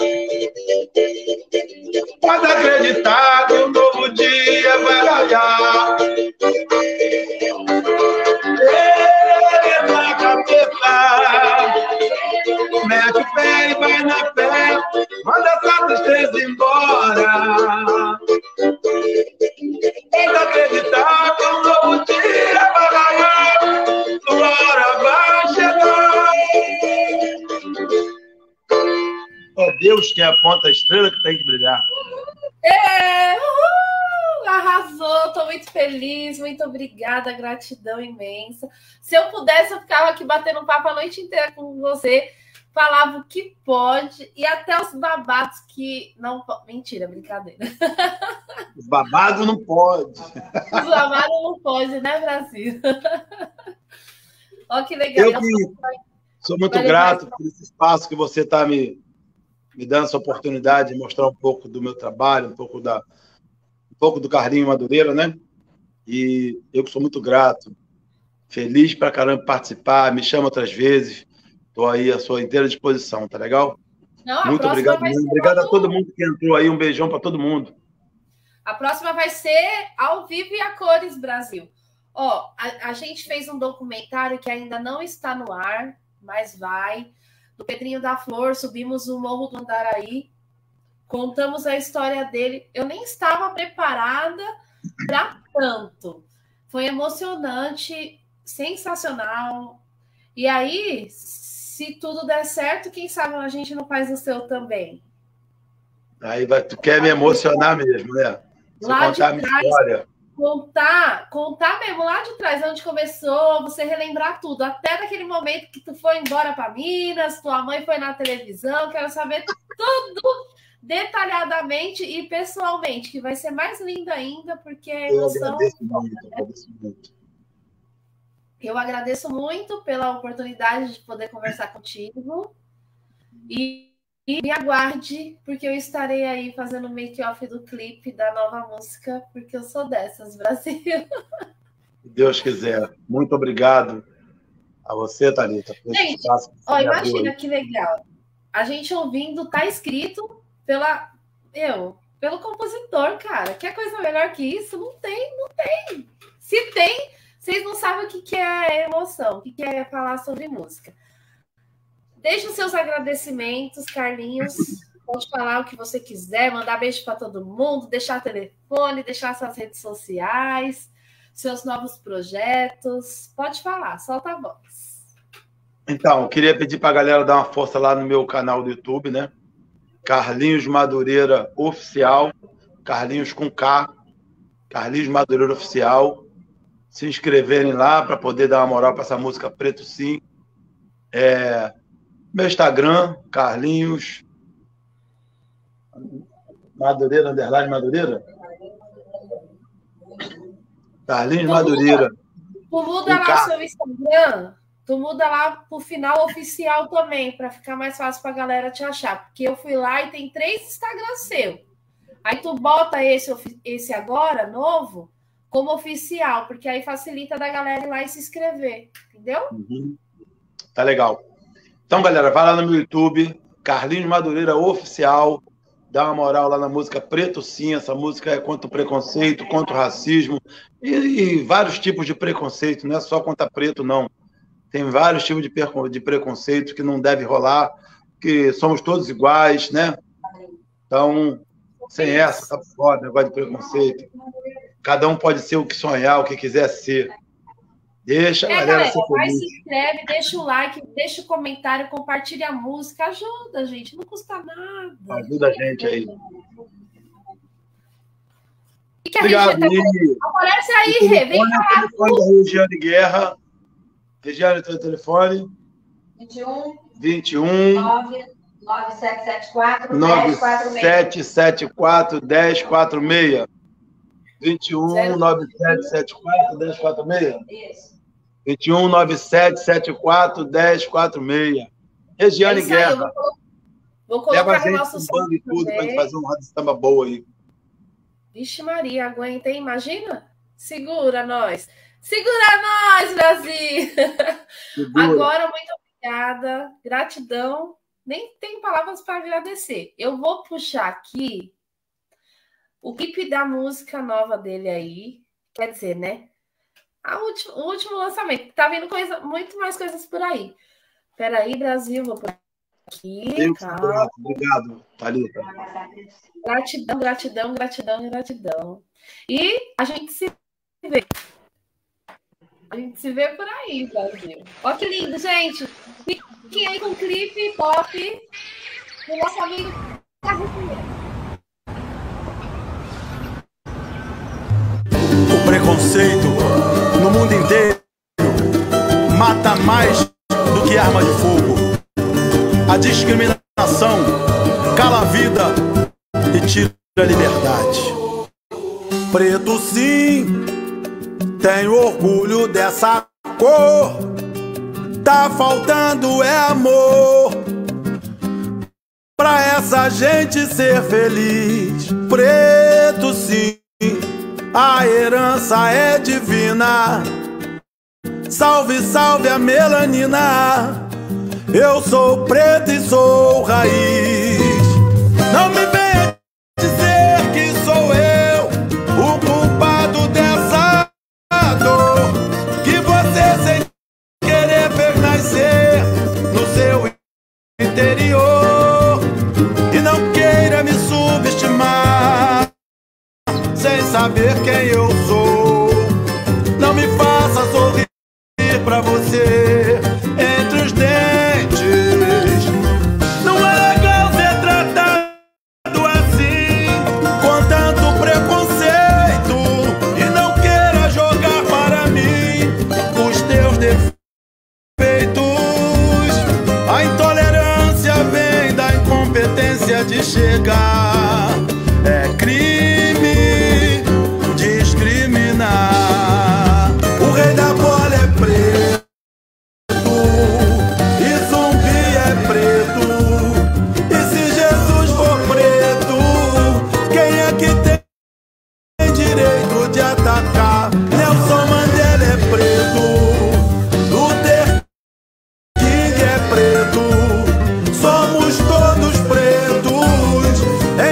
Pode acreditar que um novo dia vai raiar. Pega a cabeça, mete o pé e vai na fé. Manda essa tristeza embora. Pode acreditar que um novo dia vai raiar. Sua hora vai chegar. É Deus quem aponta a estrela que tem que brilhar. Arrasou, estou muito feliz, muito obrigada, gratidão imensa. Se eu pudesse, eu ficava aqui batendo papo a noite inteira com você, falava o que pode, e até os babados que não podem. Mentira, brincadeira. Os babados não pode. Os babados não pode, né, Brasil? Olha que legal. Eu sou muito grato por esse espaço que você está me dando essa oportunidade de mostrar um pouco do meu trabalho, um pouco do Carlinhos Madureira, né? E eu que sou muito grato, feliz pra caramba participar, me chama outras vezes, estou aí à sua inteira disposição, tá legal? Não, muito obrigado, obrigado a todo mundo que entrou aí, um beijão para todo mundo. A próxima vai ser ao vivo e a cores, Brasil. Ó, a gente fez um documentário que ainda não está no ar, mas vai, do Pedrinho da Flor, subimos o Morro do Andaraí, contamos a história dele. Eu nem estava preparada para tanto. Foi emocionante, sensacional. E aí, se tudo der certo, quem sabe a gente não faz o seu também. Aí tu quer me emocionar mesmo, né? Você lá contar de a minha trás, história. Contar mesmo lá de trás, onde começou, você relembrar tudo, até naquele momento que tu foi embora para Minas, tua mãe foi na televisão, quero saber tudo detalhadamente e pessoalmente, que vai ser mais lindo ainda, porque a emoção... Eu agradeço muito pela oportunidade de poder conversar contigo e me aguarde, porque eu estarei aí fazendo o make-off do clipe da nova música, porque eu sou dessas, Brasil. Se Deus quiser. Muito obrigado a você, Thalita. Gente, imagina que legal. A gente ouvindo, tá escrito pelo compositor, cara. Quer coisa melhor que isso? Não tem. Se tem, vocês não sabem o que é emoção, o que é falar sobre música. Deixe os seus agradecimentos, Carlinhos. Pode falar o que você quiser, mandar beijo para todo mundo, deixar telefone, deixar suas redes sociais, seus novos projetos. Pode falar, solta a voz. Então, eu queria pedir para a galera dar uma força lá no meu canal do YouTube, né? Carlinhos Madureira Oficial, Carlinhos com K, Carlinhos Madureira Oficial. Se inscreverem lá para poder dar uma moral para essa música Preto Sim. Meu Instagram, Carlinhos Madureira, _ Madureira. Carlinhos Madureira. Tu muda lá o seu Instagram, tu muda lá pro final oficial também, para ficar mais fácil pra galera te achar. Porque eu fui lá e tem 3 Instagrams seu. Aí tu bota esse agora, novo, como oficial, porque aí facilita da galera ir lá e se inscrever, entendeu? Uhum. Tá legal. Então, galera, vai lá no meu YouTube, Carlinhos Madureira Oficial, dá uma moral lá na música Preto Sim. Essa música é contra o preconceito, contra o racismo e vários tipos de preconceito, não é só contra preto, não. Tem vários tipos de preconceito que não deve rolar, que somos todos iguais, né? Então, sem essa, tá foda, negócio de preconceito. Cada um pode ser o que sonhar, o que quiser ser. Deixa a galera ser feliz. Vai, se inscreve, deixa o like, deixa o comentário, compartilha a música, ajuda, gente, não custa nada. Ajuda a gente aí. O que a Regiane tá... Aparece aí, Rê, vem falar. O telefone da Regiane Guerra. Regiane, teu telefone? 21 9774 1046. 21 9774 1046. Isso. 21 9774 1046. Regiane Guerra. Vou colocar no nosso bando e tudo pra gente fazer uma roda de samba boa aí. Vixe Maria, aguenta, hein? Imagina? Segura nós. Segura nós, Brasil! Segura. Agora, muito obrigada. Gratidão. Nem tem palavras para agradecer. Eu vou puxar aqui o clipe da música nova dele aí. Quer dizer, né? O último lançamento. Tá vindo muito mais coisas por aí. Peraí, Brasil, vou por aqui. Obrigado, Thalita. Gratidão, gratidão, gratidão, gratidão. E a gente se vê. A gente se vê por aí, Brasil. Olha que lindo, gente. Fiquem aí com o clipe pop do nosso amigo Carlos. O preconceito no mundo inteiro mata mais do que arma de fogo. A discriminação cala a vida e tira a liberdade. Preto sim, tenho orgulho dessa cor. Tá faltando é amor pra essa gente ser feliz. Preto sim, a herança é divina. Salve, salve a melanina. Eu sou preto e sou raiz. Não me venha dizer que sou eu o culpado dessa dor que você sem querer fez nascer no seu interior. E não queira me subestimar sem saber quem eu sou. Não me faça sorrir pra você entre os dentes. Não é legal ser tratado assim, com tanto preconceito. E não queira jogar para mim os teus defeitos. A intolerância vem da incompetência de chegar. É crime discriminar. O rei da bola é preto e zumbi é preto. E se Jesus for preto, quem é que tem direito de atacar? Nelson Mandela é preto, Luther King é preto. Somos todos pretos, é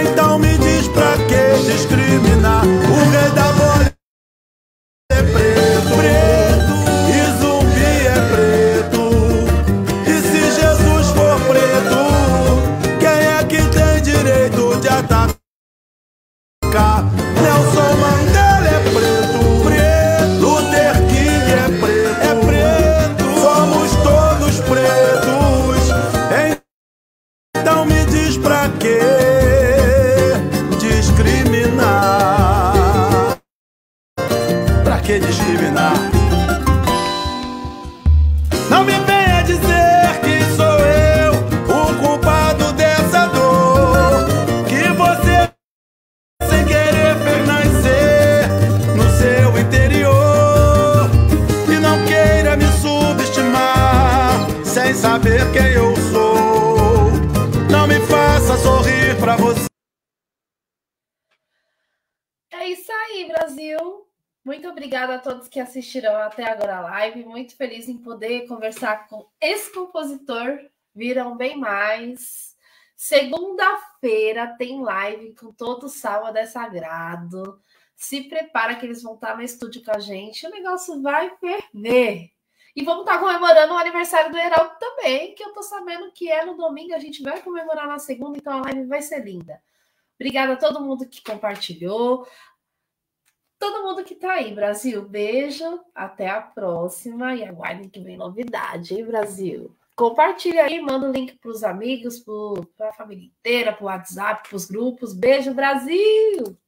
eliminar. Não me venha dizer que sou eu o culpado dessa dor que você sem querer fez nascer no seu interior. E não queira me subestimar sem saber quem eu sou. Não me faça sorrir pra você. É isso aí, Brasil. Muito obrigada a todos que assistiram até agora a live. Muito feliz em poder conversar com esse compositor. Viram bem mais. Segunda-feira tem live com todo o Sábado é Sagrado. Se prepara que eles vão estar no estúdio com a gente. O negócio vai ferver. E vamos estar comemorando o aniversário do Heraldo também, que eu tô sabendo que é no domingo. A gente vai comemorar na segunda, então a live vai ser linda. Obrigada a todo mundo que compartilhou. Todo mundo que tá aí, Brasil. Beijo, até a próxima. E aguardem que vem novidade, hein, Brasil? Compartilha aí, manda o link para os amigos, para a família inteira, para o WhatsApp, para os grupos. Beijo, Brasil!